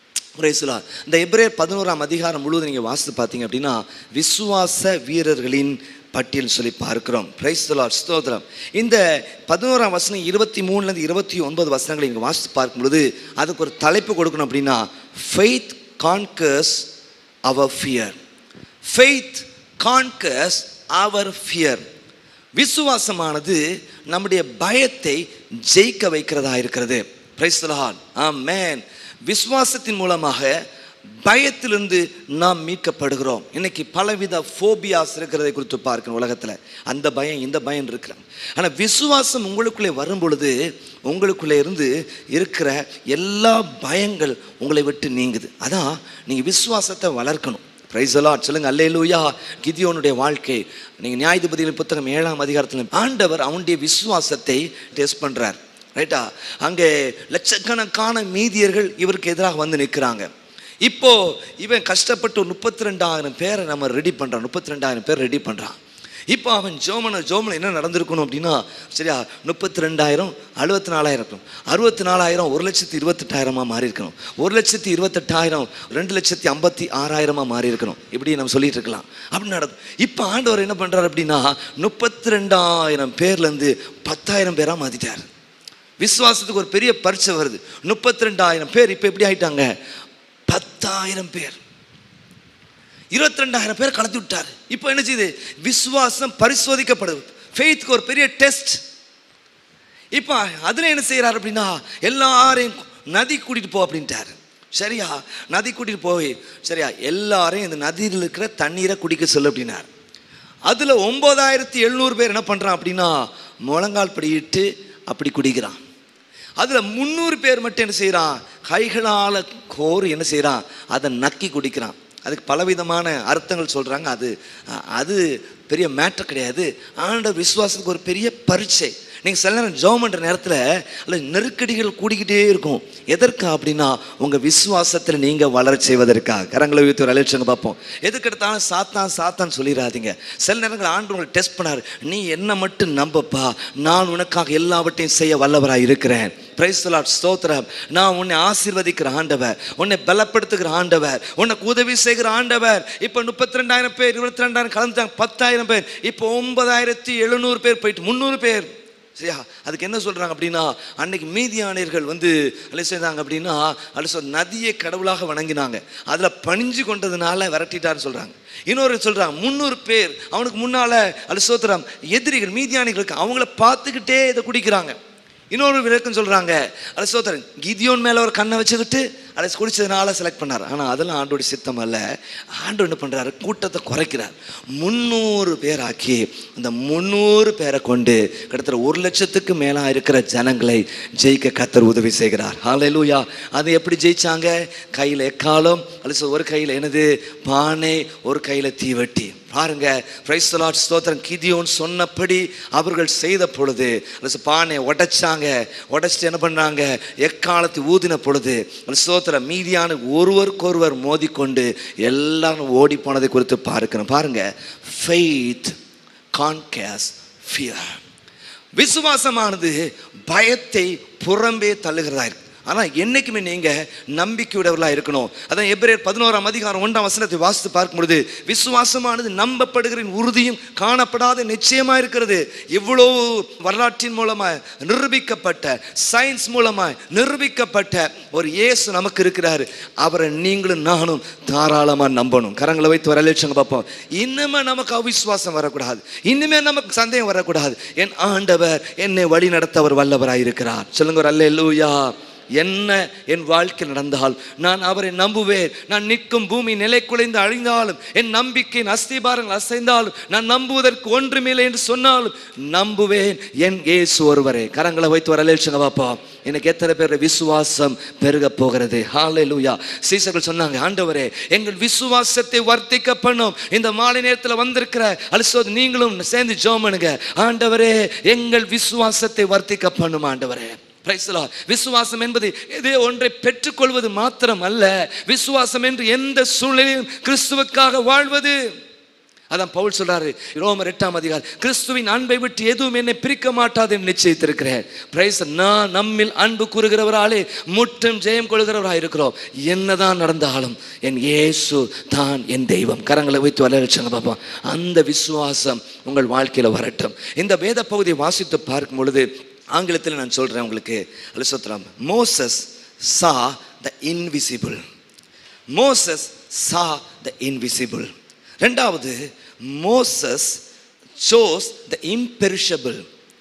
இந்த எபிரேயர் பதினோராம் அதிகாரம் முழுவதும் நீங்கள் வாசித்து பார்த்தீங்க அப்படின்னா விசுவாச வீரர்களின் பட்டியல் சொல்லி பார்க்கிறோம். பிரைஸ் தி லார்ட், ஸ்தோத்திரம். இந்த பதினோராம் வசனம் இருபத்தி மூணுலேருந்து இருபத்தி ஒன்பது வசனங்களை இங்கே வாசித்து பார்க்கும் பொழுது அதுக்கு ஒரு தலைப்பு கொடுக்கணும் அப்படின்னா, faith conquers our fear. Faith conquers our fear. விசுவாசமானது நம்முடைய பயத்தை ஜெயிக்க வைக்கிறதா இருக்கிறது. Praise the Lord, amen. விசுவாசத்தின் மூலமாக பயத்திலிருந்து நாம் மீட்கப்படுகிறோம். இன்னைக்கு பலவித ஃபோபியாஸ் இருக்கிறதை குறித்து பார்க்கணும் உலகத்தில். அந்த பயம் இந்த பயம் இருக்கிறாங்க. ஆனால் விசுவாசம் உங்களுக்குள்ளே வரும் பொழுது உங்களுக்குள்ளே இருந்து இருக்கிற எல்லா பயங்கள் உங்களை விட்டு நீங்குது. அதான் நீங்கள் விசுவாசத்தை வளர்க்கணும். பிரைஸ் தி லார்ட், சொல்லுங்க அல்லேலூயா. கிதியோனுடைய வாழ்க்கை நீங்கள் நியாயாதிபதிகள் புத்தகம் ஏழாம் அதிகாரத்தில் ஆண்டவர் அவனுடைய விசுவாசத்தை டெஸ்ட் பண்ணுறார். ரைட்டா? அங்கே லட்சக்கணக்கான மீதியர்கள் இவருக்கு எதிராக வந்து நிற்கிறாங்க. இப்போ இவன் கஷ்டப்பட்டு ஒரு முப்பத்தி ரெண்டாயிரம் பேரை நம்ம ரெடி பண்ணுறான், முப்பத்தி ரெண்டாயிரம் பேர் ரெடி பண்ணுறான். இப்போ அவன் ஜோமன ஜோமன் என்ன நடந்திருக்கணும் அப்படின்னா, சரியா, முப்பத்தி ரெண்டாயிரம் அறுபத்தி நாலாயிரம் இருக்கணும், அறுபத்தி நாலாயிரம் ஒரு லட்சத்தி இருபத்தெட்டாயிரமா மாறி இருக்கணும், ஒரு லட்சத்தி இருபத்தெட்டாயிரம் ரெண்டு லட்சத்தி ஐம்பத்தி ஆறாயிரமா மாறி இருக்கணும். இப்படி நம்ம சொல்லிட்டு இருக்கலாம். அப்படி நடக்கும். இப்போ ஆண்டவர் என்ன பண்றாரு அப்படின்னா, முப்பத்தி ரெண்டாயிரம் பேர்லேருந்து பத்தாயிரம் பேரா மாத்திட்டார். விசுவாசத்துக்கு ஒரு பெரிய பரீட்சை வருது. முப்பத்தி ரெண்டாயிரம் பேர் இப்போ எப்படி ஆயிட்டாங்க, பத்தாயிரம் பேர், இருபத்தி ரெண்டாயிரம் பேர் கலந்து விட்டார். இப்போ என்ன செய்யுது, விசுவாசம் பரிசோதிக்கப்படுது. ஃபெய்த்துக்கு ஒரு பெரிய டெஸ்ட். இப்போ அதில் என்ன செய்யறாரு அப்படின்னா, எல்லாரையும் நதி கூட்டிட்டு போ அப்படின்ட்டாரு. சரியா, நதி கூட்டிட்டு போய் சரியா எல்லாரையும் இந்த நதியில் இருக்கிற தண்ணீரை குடிக்க சொல்லு அப்படின்னார். அதில் ஒன்பதாயிரத்தி எழுநூறு பேர் என்ன பண்ணுறான் அப்படின்னா, முழங்கால் படியிட்டு அப்படி குடிக்கிறான். அதில் முந்நூறு பேர் மட்டும் என்ன செய்கிறான், கைகளால் கோர் என்ன செய்கிறான், அதை நக்கி குடிக்கிறான். அதுக்கு பலவிதமான அர்த்தங்கள் சொல்கிறாங்க. அது அது பெரிய மேட்டர் கிடையாது. ஆண்டவர் விசுவாசத்துக்கு ஒரு பெரிய பரீட்சை. நீங்கள் சில நேரம் ஜெபம் பண்ணுற நேரத்தில் அல்ல நெருக்கடிகள் கூடிக்கிட்டே இருக்கும். எதற்கா அப்படின்னா, உங்கள் விசுவாசத்தில் நீங்கள் வளர செய்வதற்காக. கரங்களை வைத்து ஒரு அலட்சங்க பார்ப்போம். எதுக்கெடுத்தாலும் சாத்தான் சாத்தான் சொல்லிடாதீங்க. சில நேரங்கள் ஆண்டு உங்களை டெஸ்ட் பண்ணார். நீ என்ன மட்டும் நம்பப்பா, நான் உனக்காக எல்லாவற்றையும் செய்ய வல்லவராக இருக்கிறேன். பிரைஸ் தி லார்ட், ஸ்தோத்திரம். நான் உன்னை ஆசீர்வதிக்கிற ஆண்டவர், உன்னை பலப்படுத்துகிற ஆண்டவர், உனக்கு உதவி செய்கிற ஆண்டவர். இப்போ முப்பத்தி ரெண்டாயிரம் பேர் இருபத்தி ரெண்டாயிரம் கலந்துட்டாங்க, பத்தாயிரம் பேர், இப்போ ஒன்பதாயிரத்தி எழுநூறு பேர் போயிட்டு முந்நூறு பேர். சரியா, அதுக்கு என்ன சொல்றாங்க அப்படின்னா, அன்னைக்கு மீதியானியர்கள் வந்து அல்ல செய்தாங்க அப்படின்னா, அல்ல சொல் நதியை கடவுளாக வணங்கினாங்க. அதில் பணிஞ்சு கொண்டதுனால விரட்டிட்டான்னு சொல்றாங்க. இன்னொரு சொல்றாங்க, முந்நூறு பேர் அவனுக்கு முன்னால அல்ல சோத்திரம் எதிரிகள் மீதியானிகளுக்கு அவங்கள பார்த்துக்கிட்டே இதை குடிக்கிறாங்க. இன்னொரு விளக்கம் சொல்றாங்க, அல்ல சோத்திரம் கிதியோன் மேல ஒரு கண்ணை வச்சுக்கிட்டு அதை குடிச்சதுனால செலக்ட் பண்ணார். ஆனால் அதெல்லாம் ஆண்டோட சித்தம் அல்ல. ஆண்டவர் என்ன பண்றாரு, கூட்டத்தை குறைக்கிறார். முந்நூறு பேர் ஆக்கி அந்த முந்நூறு பேரை கொண்டு கிட்டத்தட்ட ஒரு லட்சத்துக்கு மேலா இருக்கிற ஜனங்களை ஜெயிக்க கர்த்தர் உதவி செய்கிறார். ஹல்லேலூயா. அதை எப்படி ஜெயிச்சாங்க, கையில் எக்காலம், அல்ல ஒரு கையில் என்னது பானை, ஒரு கையில் தீவட்டி. பாருங்க, பிரைஸ் தி லார்ட், ஸ்தோத்திரம். கிதியோன் சொன்னபடி அவர்கள் செய்த பொழுது பானையை உடைச்சாங்க. உடைச்சிட்டு என்ன பண்ணாங்க, எக்காலத்தை ஊதின பொழுது ஸ்தோத்திரம் மீதியான ஒருவருக்கொருவர் மோதிக்கொண்டு எல்லாரும் ஓடி போனதை குறித்து பார்க்கிறோம். பாருங்க, ஃபெய்த் கான்கர்ஸ் ஃபியர். விசுவாசமானது பயத்தை புறம்பே தள்ளுகிறதா இருக்கு. ஆனால் என்னைக்குமே நீங்கள் நம்பிக்கையுடையவர்களாக இருக்கணும். அதான் எபிரேயர் பதினோராம் அதிகாரம் ஒன்றாம் வசனத்தை வாசித்து பார்க்கும் பொழுது, விசுவாசமானது நம்பப்படுகிற உறுதியும் காணப்படாத நிச்சயமாக இருக்கிறது. இவ்வளோ வரலாற்றின் மூலமாக நிரூபிக்கப்பட்ட, சயின்ஸ் மூலமாக நிரூபிக்கப்பட்ட ஒரு இயேசு நமக்கு இருக்கிறாரு. அவரை நீங்களும் நானும் தாராளமாக நம்பணும். கரங்களை வைத்து வர லட்சங்க பார்ப்போம். இன்னுமே நமக்கு அவிசுவாசம் வரக்கூடாது, இன்னுமே நமக்கு சந்தேகம் வரக்கூடாது. என் ஆண்டவர் என்னை வழி நடத்த அவர் வல்லவராக இருக்கிறார். சொல்லுங்க ஒரு அல்லேலூயா. என்ன என் வாழ்க்கை நடந்தால் நான் அவரை நம்புவேன். நான் நிற்கும் பூமி நிலை குலைந்து அழிந்தாலும், என் நம்பிக்கையின் அஸ்திபாரங்கள் அசைந்தாலும், நான் நம்புவதற்கு ஒன்றுமில்லை என்று சொன்னாலும் நம்புவேன் என் இயேசு ஒருவரே. கரங்களை வைத்து வர அலேச்சுங்க பாப்பா. எனக்கு எத்தனை பேர் விசுவாசம் பெருக போகிறது. ஹல்லேலூயா. சீசர்கள் சொன்னாங்க, ஆண்டவரே எங்கள் விசுவாசத்தை வர்த்திக்க பண்ணும். இந்த மாலை நேரத்தில் வந்திருக்கிற அலிசோது நீங்களும் சேர்ந்து ஜெபம் பண்ணுங்க. ஆண்டவரே எங்கள் விசுவாசத்தை வர்த்திக்க பண்ணும். ஆண்டவரே விசுவாசம் என்பது இதே ஒன்றை பெற்றுக்கொள்வது மாத்திரம் அல்ல, விசுவாசம் என்று எந்த சூழ்நிலையும் கிறிஸ்துவுக்காக வாழ்வது. அதான் பவுல் சொல்றாரு ரோமர் எட்டாம் அதிகாரம், கிறிஸ்துவின் அன்பை விட்டு எதுவும் என்னை பிரிக்க மாட்டாது என்று நிச்சயித்திருக்கிறேன். பிரைஸ், நான் நம்மில் அன்பு கூறுகிறவராலே முற்றும் ஜெயம் கொள்கிறவராக இருக்கிறோம். என்னதான் நடந்தாலும் என் இயேசு தான் என் தெய்வம். கரங்களை வைத்து வளர்ச்சாங்க பாப்பா. அந்த விசுவாசம் உங்கள் வாழ்க்கையில வரட்டும். இந்த வேத பகுதியை வாசித்து பார்க்கும் பொழுது ஆங்கிலத்தில் நான் சொல்றேன் உங்களுக்கு. அலிசோத்ராம், Moses saw the invisible. Moses saw the invisible. ரெண்டாவது, Moses chose the imperishable.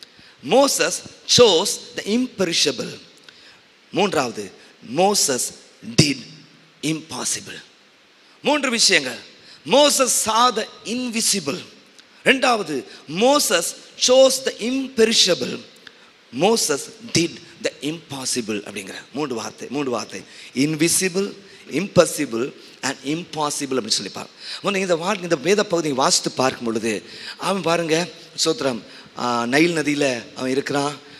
Moses chose the imperishable. மூன்றாவது, மோசஸ் did impossible. மூன்று விஷயங்கள். Moses saw the invisible. ரெண்டாவது, Moses chose the imperishable. Moses did the impossible அப்படிங்கிற மூன்று வார்த்தை மூன்று வார்த்தை இன்விசிபிள், இம்பாசிபிள் அண்ட் இம்பாசிபிள் அப்படின்னு சொல்லிப்பார். ஒன்று இந்த வா இந்த வேத பகுதியை வாசித்து பார்க்கும் பொழுது அவன் பாருங்க, சோத்திரம், நைல் நதியில் அவன் இருக்கிறான்.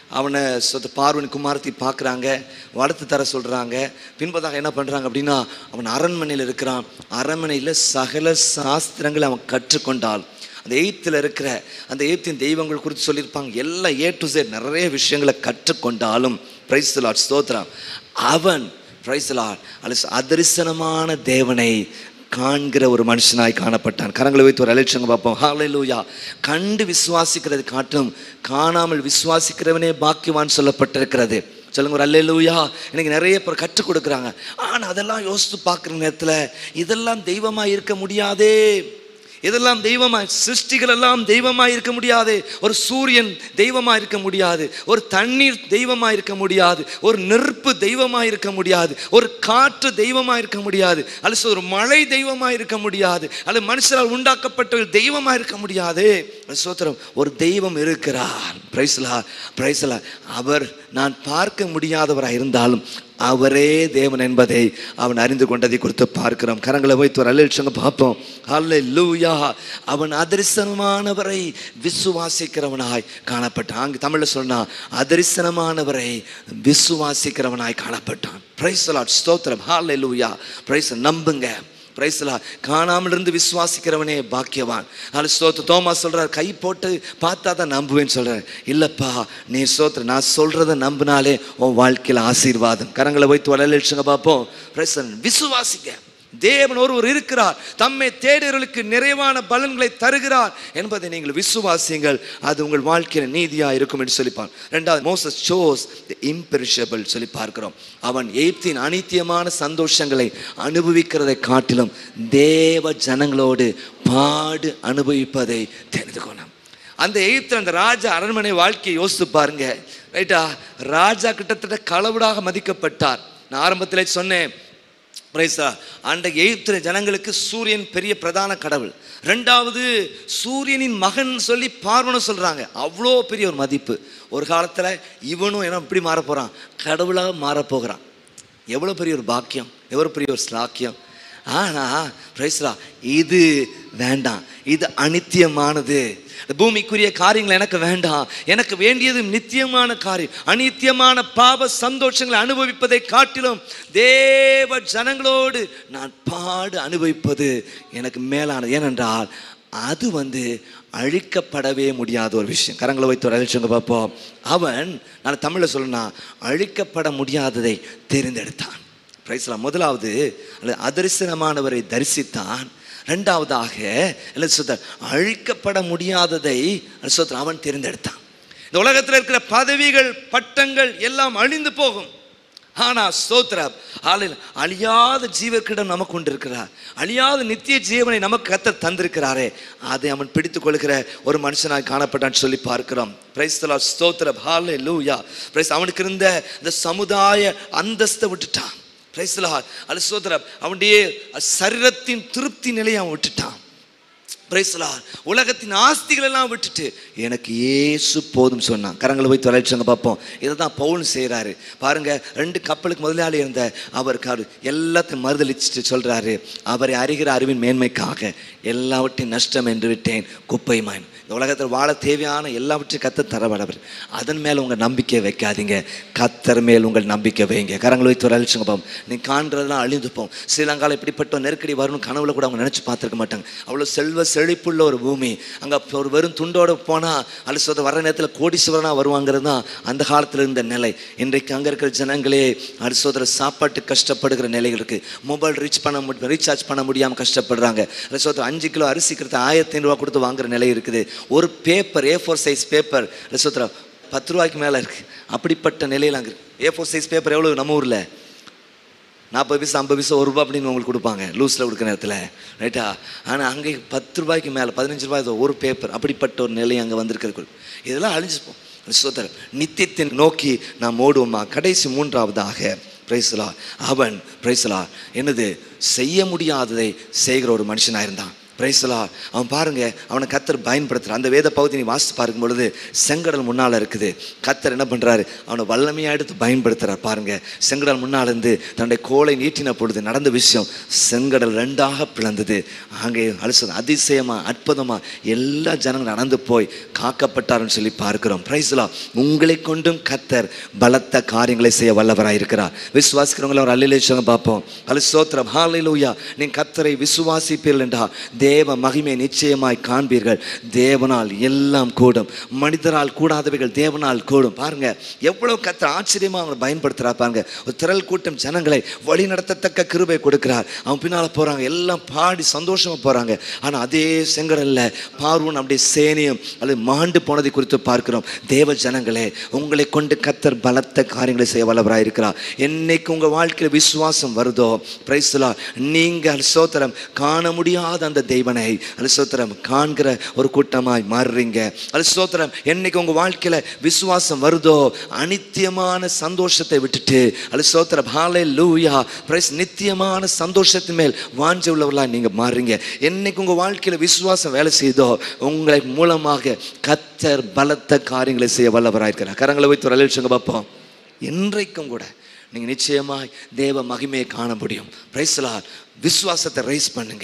அவனை சொத்து பார்வன் குமாரத்தை பார்க்குறாங்க, வளர்த்து தர சொல்கிறாங்க. பின்பதாக என்ன பண்ணுறாங்க அப்படின்னா, அவன் அரண்மனையில் இருக்கிறான். அரண்மனையில் சகல சாஸ்திரங்களை அவன் கற்றுக்கொண்டால், அந்த எய்த்தில் இருக்கிற அந்த எய்த்தின் தெய்வங்கள் குறித்து சொல்லியிருப்பாங்க. எல்லா ஏ டு Z நிறைய விஷயங்களை கற்றுக்கொண்டாலும் பிரைஸ் தி லார்ட் ஸ்தோத்திரம், அவன் பிரைஸ் தி லார்ட் அல்ல அதரிசனமான தேவனை காண்கிற ஒரு மனுஷனாய் காணப்பட்டான். கரங்களை வைத்து ஒரு அலட்சங்க பார்ப்போம். ஹல்லேலூயா. கண்டு விசுவாசிக்கிறது காட்டும் காணாமல் விசுவாசிக்கிறவனே பாக்கியவான் சொல்லப்பட்டிருக்கிறது. சொல்லுங்க ஒரு அல்லேலூயா. எனக்கு நிறைய பேர் கற்றுக் கொடுக்குறாங்க. ஆனால் அதெல்லாம் யோசித்து பார்க்குற நேரத்தில் இதெல்லாம் தெய்வமாக இருக்க முடியாதே, இதெல்லாம் தெய்வமாய், சிருஷ்டிகள் எல்லாம் தெய்வமாய் இருக்க முடியாது. ஒரு சூரியன் தெய்வமாய் இருக்க முடியாது, ஒரு தண்ணீர் தெய்வமாய் இருக்க முடியாது, ஒரு நெருப்பு தெய்வமாய் இருக்க முடியாது, ஒரு காற்று தெய்வமாய் இருக்க முடியாது, அல்லது ஒரு மழை தெய்வமாய் இருக்க முடியாது, அல்லது மனுஷரால் உண்டாக்கப்பட்டவர்கள் தெய்வமாய் இருக்க முடியாது. சோத்திரம், ஒரு தெய்வம் இருக்கிறார். பிரைஸ்லா பிரைஸ்லா அவர் நான் பார்க்க முடியாதவராக இருந்தாலும் அவரே தேவன் என்பதை அவன் அறிந்து கொண்டதை குறித்து பார்க்கிறோம். கரங்களை வைத்து ஒரு அல்லேலூயா பார்ப்போம். ஹல்லேலூயா. அவன் அதரிசனமானவரை விசுவாசிக்கிறவனாய் காணப்பட்டான். அங்கு தமிழில் சொன்னா அதரிசனமானவரை விசுவாசிக்கிறவனாய் காணப்பட்டான். பிரைஸ் தி லார்ட் ஸ்தோத்திரம். ஹல்லேலூயா. பிரைஸ். நம்புங்க. பிரைஸ்லா. காணாமல் இருந்து விசுவாசிக்கிறவனே பாக்கியவான். அதில் ஸ்தோத்திர தோமா சொல்கிறார், கை போட்டு பார்த்தா தான் நம்புவேன்னு சொல்கிறார். இல்லைப்பா, நீ ஸ்தோத்திர நான் சொல்கிறத நம்பினாலே உன் வாழ்க்கையில் ஆசீர்வாதம். கரங்களை வைத்து வளர்ச்சிங்க பார்ப்போம். பிரைஸ். விசுவாசிக்க. தேவன் ஒருவர் இருக்கிறார், தம்மை தேடுகிறவர்களுக்கு நிறைவான பலன்களை தருகிறார் என்பதை நீங்கள் விசுவாசியுங்கள், அது உங்கள் வாழ்க்கையில் நீதியாக இருக்கும் என்று சொல்லிப்பான். ரெண்டாவது, மோசஸ் chose the imperishable சொல்லி பார்க்கிறோம். அவன் எகிப்தின் அனித்தியமான சந்தோஷங்களை அனுபவிக்கிறதை காட்டிலும் தேவ ஜனங்களோடு பாடு அனுபவிப்பதை தெரிந்து கொண்டான். அந்த எகிப்தில் அந்த ராஜா அரண்மனை வாழ்க்கையை யோசித்து பாருங்க. ரைட்டா, ராஜா கிட்டத்தட்ட களவுடாக மதிக்கப்பட்டார். நான் ஆரம்பத்திலே சொன்னேன், அன்றைக்கு எகிப்திய ஜனங்களுக்கு சூரியன் பெரிய பிரதான கடவுள். ரெண்டாவது, சூரியனின் மகன் சொல்லி பார்வனை சொல்றாங்க. அவ்வளோ பெரிய ஒரு மதிப்பு. ஒரு காலத்தில் இவனும் என்ன இப்படி மாற போறான், கடவுளாக மாறப்போகிறான். எவ்வளோ பெரிய ஒரு பாக்கியம், எவ்வளோ பெரிய ஒரு ஸ்லாக்கியம். ஆனால் பிரைஸ்லா, இது வேண்டாம், இது அனித்தியமானது. பூமிக்குரிய காரியங்கள் எனக்கு வேண்டாம், எனக்கு வேண்டியது நித்தியமான காரியம். அனித்தியமான பாவ சந்தோஷங்களை அனுபவிப்பதை காட்டிலும் தேவ ஜனங்களோடு நான் பாடு அனுபவிப்பது எனக்கு மேலானது. ஏனென்றால் அது வந்து அழிக்கப்படவே முடியாத ஒரு விஷயம். கரங்களை வைத்து ஒரு அழிச்சுங்க பார்ப்போம். அவன், நான் தமிழில் சொல்லணும்னா, அழிக்கப்பட முடியாததை தெரிந்தெடுத்தான். பிரைஸ்லாம். முதலாவது அதரிசனமானவரை தரிசித்தான். ரெண்டாவதாக அழிக்கப்பட முடியாததை அவன் தேர்ந்தெடுத்தான். இந்த உலகத்தில் இருக்கிற பதவிகள் பட்டங்கள் எல்லாம் அழிந்து போகும். ஆனா ஸ்தோத்திரம், அழியாத ஜீவக்கிடம் நமக்கு கொண்டு இருக்கிறார். அழியாத நித்திய ஜீவனை நமக்கு கர்த்தர் தந்திருக்கிறாரே, அதை அவன் பிடித்துக் கொள்கிற ஒரு மனுஷனாக காணப்பட்டான்னு சொல்லி பார்க்கிறோம். பிரைஸ் தி லார்ட் ஸ்தோத்திரம். ஹல்லேலூயா. பிரைஸ். அவனுக்கு இருந்த இந்த சமுதாய அந்தஸ்தை விட்டுட்டான். Praise the Lord. அல்ல ஸ்தோத்திரம். அவனுடைய சரீரத்தின் திருப்தி நிலையை அவன் விட்டுட்டான். Praise the Lord. உலகத்தின் ஆஸ்திகள் எல்லாம் விட்டுட்டு எனக்கு இயேசு போதும் சொன்னான். கரங்களை வைத்து வளர்ச்சிங்க பார்ப்போம். இதை தான் பவுல் செய்கிறாரு பாருங்க. ரெண்டு கப்பலுக்கு முதலாளி இருந்த அவருக்கு எல்லாத்தையும் மறுதளிச்சுட்டு சொல்றாரு, அவரை அறிகிற அறிவின் மேன்மைக்காக எல்லாவற்றையும் நஷ்டம் என்று விட்டேன், குப்பைமான். இந்த உலகத்தில் வாழ தேவையான எல்லாவற்றையும் கர்த்தர் தரவடவர். அதன் மேலே உங்கள் நம்பிக்கை வைக்காதீங்க, கர்த்தர் மேல் உங்கள் நம்பிக்கை வைங்க. கரங்களை வைத்து அழிச்சுங்க பாப்போம். நீ காண்றதெல்லாம் அழிந்துப்போம். ஸ்ரீலங்காவில் இப்படிப்பட்ட நெருக்கடி வரணும் கனவுல கூட அவங்க நினச்சி பார்த்துருக்க மாட்டாங்க. அவ்வளோ செல்வ செழிப்புள்ள ஒரு பூமி. அங்கே ஒரு வெறும் துண்டோடு போனால் அழிச்சோத வர நேரத்தில் கோடீஸ்வரனாக வருவாங்கிறது தான் அந்த காலத்தில் இருந்த நிலை. இன்றைக்கு அங்கே இருக்கிற ஜனங்களே அரிசோதர சாப்பாட்டு கஷ்டப்படுகிற நிலைகள் இருக்குது. மொபைல் ரீச் பண்ண முடியும், ரீசார்ஜ் பண்ண முடியாமல் கஷ்டப்படுறாங்க. அரிசோதர அஞ்சு கிலோ அரிசிக்கிறது ஆயிரத்தி ஐநூறுரூவா கொடுத்து வாங்குற நிலை இருக்குது. ஒரு paper, A four size paper அரிசோதர பத்து ரூபாய்க்கு மேலே இருக்குது. அப்படிப்பட்ட நிலையில் அங்கே ஏ ஃபோர் சைஸ் பேப்பர் எவ்வளோ நம்ம ஊரில் நாற்பது பைசா ஐம்பது பைசா ஒரு ரூபா அப்படின்னு உங்களுக்கு கொடுப்பாங்க லூஸில் கொடுக்குற நேரத்தில், ரைட்டா? ஆனால் அங்கே பத்து ரூபாய்க்கு மேலே பதினஞ்சு ரூபாய் ஒரு பேப்பர். அப்படிப்பட்ட ஒரு நிலை அங்கே வந்திருக்கிறது. இதெல்லாம் அழிஞ்சுப்போம். சோதரர் நித்தியத்தை நோக்கி நாம் ஓடுவோமா? கடைசி மூன்றாவதாக பிரைஸ்லா, அவன் பிரைஸ்லா என்னது செய்ய முடியாததை செய்கிற ஒரு மனுஷனாக இருந்தான். Praise the Lord. அவன் பாருங்க, அவனை கர்த்தர் பயன்படுத்துறார். அந்த வேத பகுதி நீ வாசித்து பார்க்கும் பொழுது செங்கடல் முன்னால் இருக்குது. கர்த்தர் என்ன பண்றாரு? அவனை வல்லமையா எடுத்து பயன்படுத்துறார். பாருங்க, செங்கடல் முன்னால் இருந்து தன்னுடைய கோலை நீட்டின பொழுது நடந்த விஷயம், செங்கடல் ரெண்டாக பிளந்தது. அங்கே அலசு அதிசயமா அற்புதமா எல்லா ஜனங்களும் நடந்து போய் காக்கப்பட்டார்னு சொல்லி பார்க்கிறோம். Praise the Lord. உங்களை கொண்டும் கர்த்தர் பலத்த காரியங்களை செய்ய வல்லவராய் இருக்கிறார். விசுவாசிக்கிறவங்களை ஒரு அல்லேலூயா சொல்லுங்க பார்ப்போம். அல்ல ஸ்தோத்திரம், ஹல்லேலூயா. நீ கர்த்தரை விசுவாசிப்பீர்கள் என்றால் தேவ மகிமை நிச்சயமாய் காண்பீர்கள். தேவனால் எல்லாம் கூடும், மனிதரால் கூடாதவைகள் தேவனால் கூடும். பாருங்க எவ்வளவு கர்த்தர் ஆச்சரியமா அவங்களை பயன்படுத்துறார். பாருங்க, ஒரு திரள் கூட்டம் ஜனங்களை வழி நடத்தத்தக்க கிருபை கொடுக்கிறார். அவன் பின்னால போறாங்க, எல்லாம் பாடி சந்தோஷமா போறாங்க. ஆனா அதே செங்கடல்ல பார்வோன் அப்படியே சேனையும் அல்லது மாண்டு போனதை குறித்து பார்க்கிறோம். தேவ ஜனங்களே, உங்களை கொண்டு கர்த்தர் பலத்த காரியங்களை செய்ய வல்லவராய் இருக்கிறார். என்னைக்கு உங்க வாழ்க்கையில் விசுவாசம் வருதோ, பிரைஸ் தி லார்ட், நீங்கள் ஸ்தோத்திரம் காண முடியாத அந்த தெய்வனை ஸ்தோத்திரம் காண்கிற ஒரு கூட்டமாய் மாறுறீங்க. ஸ்தோத்திரம், என்னைக்கு உங்க வாழ்க்கையில விசுவாசம் வருதோ, அநித்தியமான சந்தோஷத்தை விட்டுட்டு ஸ்தோத்திரம் ஹல்லேலூயா பிரைஸ் நித்தியமான சந்தோஷத்தின் மேல் வாஞ்சை உள்ளவர்களாய் நீங்க மாறுறீங்க. என்னைக்கு உங்க வாழ்க்கையில விசுவாசம் வேலை செய்தோ, உங்களை மூலமாக கர்த்தர் பலத்த காரியங்களை செய்ய வல்லவராய் இருக்கிறார். கரங்களை வைத்து ஒரு அல்லேலூயா பார்ப்போம். என்றைக்கும் கூட நீங்கள் நிச்சயமாய் தேவ மகிமையை காண முடியும். Praise the Lord. விசுவாசத்தை ரைஸ் பண்ணுங்க,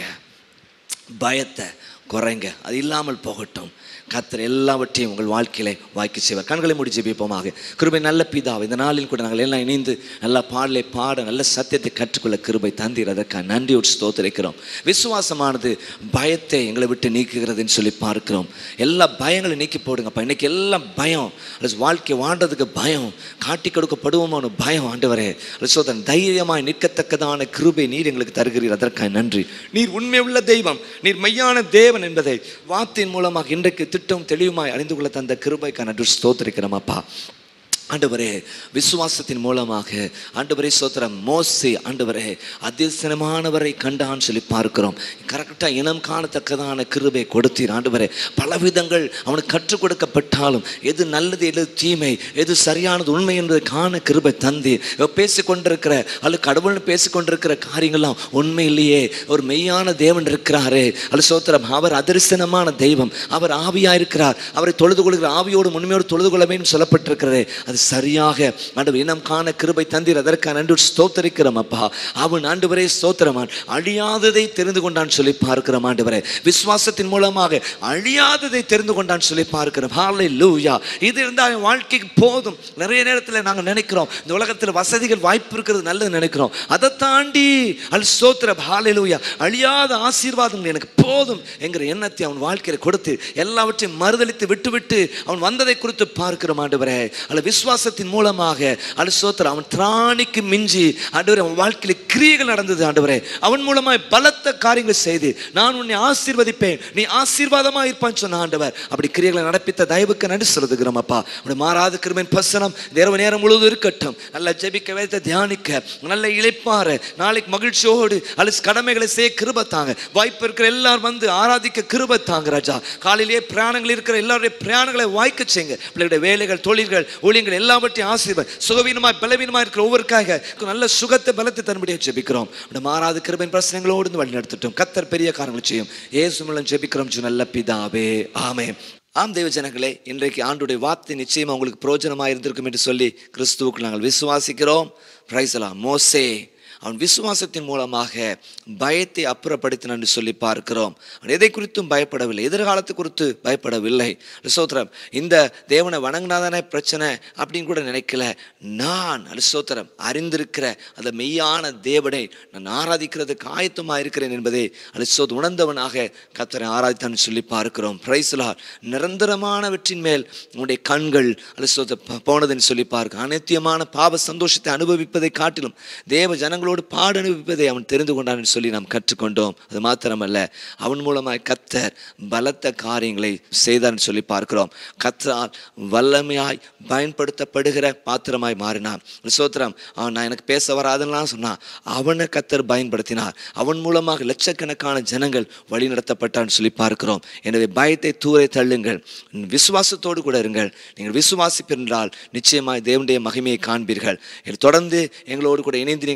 பயத்தை குறைங்க, அது இல்லாமல் போகட்டும். கர்த்தர் எல்லாவற்றையும் உங்கள் வாழ்க்கையில வாய்க்கு செய்வார். கண்களை மூடி ஜெபிப்போமாக. கிருபை நல்ல பிதாவே, இந்த நாளில் கூட நாங்கள் எல்லாம் இணைந்து நல்ல பாடலை பாட நல்ல சத்தியத்தை கற்றுக்கொள்ள கிருபை தந்தீர். அதற்காக நன்றியோடு ஸ்தோத்திரிக்கிறோம். விசுவாசமானது பயத்தை எங்களை விட்டு நீக்குகிறதுன்னு சொல்லி பார்க்கிறோம். எல்லா பயங்களை நீக்கி போடுங்கப்பா. இன்னைக்கு எல்லாம் பயம், வாழ்க்கை வாழ்றதுக்கு பயம், காட்டி கொடுக்கப்படுவோமான பயம். ஆண்டவரே சோதன் தைரியமாய் நிற்கத்தக்கதான கிருபை நீர் எங்களுக்கு தருகிறீர். அதற்காக நன்றி. நீர் உண்மை உள்ள தெய்வம், நீர் மெய்யான தேவன் என்பதை வார்த்தையின் மூலமாக இன்றைக்கு திட்டம் தெளிவுமாய் அறிந்து கொள்ள தந்த கிருபைக்கான நன்றி ஸ்தோத்திரிக்கிறோம் அப்பா. ஆண்டவரே, விசுவாசத்தின் மூலமாக ஆண்டவரே ஸ்தோத்திரம், மோசே ஆண்டவரே அதிசயமானவரை கண்டான்னு சொல்லி பார்க்கிறோம். கரெக்டாக இனம் காணத்தக்கதான கிருபை கொடுத்தீர். ஆண்டவரே, பலவிதங்கள் அவனுக்கு கற்றுக் கொடுக்கப்பட்டாலும் எது நல்லது எது தீமை எது சரியானது உண்மை என்பதை காண கிருபை தந்தீர். பேசிக்கொண்டிருக்கிற அல்லது கடவுள்னு பேசிக்கொண்டிருக்கிற காரியங்கள்லாம் உண்மை இல்லையே, ஒரு மெய்யான தேவன் இருக்கிறாரே அல்ல ஸ்தோத்திரம், அவர் அதிசயமான தெய்வம், அவர் ஆவியா இருக்கிறார், அவரை தொழுது கொள்கிற ஆவியோடு உண்மையோடு தொழுது கொள்ளவேன்னு சொல்லப்பட்டிருக்கிறது. அது சரியாக ஆண்டவர் இனம் காண கிருபை தந்தீர். அதற்காக நன்றி ஸ்தோத்திரிக்கிறோம் அப்பா. அவன் ஆண்டவரே ஸ்தோத்திரமான் அழியாததை தெரிந்து கொண்டான் சொல்லி பார்க்கிறோம். ஆண்டவரே, விசுவாசத்தின் மூலமாக அழியாததை தெரிந்து கொண்டான் சொல்லி பார்க்கிறோம். ஹல்லேலூயா. இது இருந்தால் வாழ்க்கைக்கு போதும். நிறைய நேரத்தில் நாங்கள் நினைக்கிறோம் இந்த உலகத்தில் வசதிகள் வாய்ப்பு இருக்கிறது நல்லது நினைக்கிறோம். அதை தாண்டி அல் ஸ்தோத்திரம் ஹல்லேலூயா அழியாத ஆசீர்வாதங்கள் எனக்கு போதும் என்கிற எண்ணத்தை அவன் வாழ்க்கையில கொடுத்து எல்லாவற்றையும் மறுதளித்து விட்டுவிட்டு அவன் வந்ததை குறித்து பார்க்கிறோம். ஆண்டவரே, அல்ல விசுவாசத்தின் மூலமாக அல்ல ஸ்தோத்திரம் அவன் திராணிக்கு மிஞ்சி ஆண்டவரே அவன் வாழ்க்கையில கிரியைகள் நடந்தது. ஆண்டவரே, அவன் மூலமாய் பலத்த காரியங்கள் செய்து நான் உன்னை ஆசீர்வதிப்பேன், நீ ஆசீர்வாதமா இருப்பான்னு சொன்ன ஆண்டவர். அப்படி கிரியைகளை நடப்பித்த தயவுக்கு நன்றி செலுத்துகிறோம் அப்பா. அப்படி மாறாத கிருபையின் பிரசனம் தேவ நேரம் முழுவதும் இருக்கட்டும். நல்ல ஜெபிக்க வேத தியானிக்க நல்ல இளைப்பாற நாளைக்கு மகிழ்ச்சியோடு அல்ல கடமைகளை செய்ய கிருபை தாங்க. வாய்ப்பு இருக்கிற எல்லாரும் வந்து ஆராதிக்க கிருபை தாங்க ராஜா. காலையிலேயே பிரயாணங்கள் இருக்கிற எல்லாருடைய பிரயாணங்களை வாய்க்க செய்யுங்க. பிள்ளைகளுடைய வேலைகள் தொழில்கள் ஊழியங்கள் எல்லாவற்றையும் ஆசீர்வாத சுகவீனமாய் பலவீனமாய் இருக்கிற ஒவ்வொருக்காக நல்ல சுகத்தை பலத்தை தன்படியாக ஜெபிக்கிறோம். மாறாத கிருபையின் பிரச்சனைகளோடு வழி நடத்தட்டும். கர்த்தர் பெரிய காரியங்களை செய்யும். இயேசு மூலம் ஜெபிக்கிறோம் நல்ல பிதாவே, ஆமென். ஆம் தேவ ஜனங்களே, இன்றைக்கு ஆண்டுடைய வார்த்தை நிச்சயமா உங்களுக்கு பிரயோஜனமாக இருந்திருக்கும் என்று சொல்லி கிறிஸ்துவுக்கு நாங்கள் விசுவாசிக்கிறோம். Praise the Lord. மோசே அவன் விசுவாசத்தின் மூலமாக பயத்தை அப்புறப்படுத்தினான் என்று சொல்லி பார்க்கிறோம். அவன் எதை குறித்தும் பயப்படவில்லை, எதிர்காலத்தை குறித்து பயப்படவில்லை. ஸ்தோத்திரம், இந்த தேவனை வணங்கினாதானே பிரச்சனை அப்படின்னு கூட நினைக்கல. நான் ஸ்தோத்திரம் அறிந்திருக்கிற அந்த மெய்யான தேவனை நான் ஆராதிக்கிறதுக்கு ஆயத்தமாக இருக்கிறேன் என்பதை அலிசோத் உணர்ந்தவனாக கர்த்தரை ஆராதித்தான் சொல்லி பார்க்கிறோம். Praise the Lord. நிரந்தரமானவற்றின் மேல் உன்னுடைய கண்கள் அலிசோத் போனதுன்னு சொல்லி பார்க்க அநித்தியமான பாவ சந்தோஷத்தை அனுபவிப்பதை காட்டிலும் தேவ ஜனங்களோடு பாடு அனுபவிப்பதை அவன் தெரிந்து கொண்டான் என்று சொல்லி நாம் கற்றுக்கொண்டோம். அது மாத்திரமல்ல, அவன் மூலமாய் கர்த்தர் பலத்த காரியங்களை செய்தார் சொல்லி பார்க்கிறோம். கர்த்தரால் வல்லமையாய் பயன்படுத்தப்படுகிற பாத்திரமாய் மாறினான். ஸ்தோத்திரம். அவன் நான் எனக்கு பேச வராதுலாம் சொன்னான், அவனை கர்த்தர் பயன்படுத்தினார். அவன் மூலமாக லட்சக்கணக்கான ஜனங்கள் வழி நடத்தப்பட்டான்னு சொல்லி பார்க்கிறோம். எனவே பயத்தை தூரை தள்ளுங்கள், விசுவாசத்தோடு கூட இருங்கள். நீங்கள் விசுவாசிப்பென்றால் நிச்சயமாய் தேவனுடைய மகிமையை காண்பீர்கள். தொடர்ந்து எங்களோடு கூட இணைந்து நீங்கள் கர்த்தரை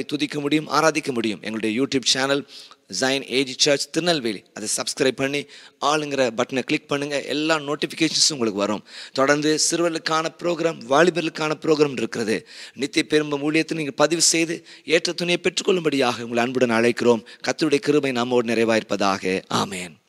துதிக்க முடியும், ஆராதிக்க முடியும். எங்களுடைய YouTube channel join AG church Tirunelveli, அதை சப்ஸ்கிரைப் பண்ணி ஆளுங்கிற பட்டனை கிளிக் பண்ணுங்கள். எல்லா நோட்டிஃபிகேஷன்ஸும் உங்களுக்கு வரும். தொடர்ந்து சிறுவர்களுக்கான ப்ரோக்ராம், வாலிபர்களுக்கான ப்ரோக்ராம் இருக்கிறது. நித்திய பெரும்பம் ஊழியத்தை நீங்கள் பதிவு செய்து ஏற்ற துணையை பெற்றுக்கொள்ளும்படியாக உங்களை அன்புடன் அழைக்கிறோம். கர்த்தருடைய கிருபை நம்மோடு நிறைவாயிருப்பதாக. ஆமேன்.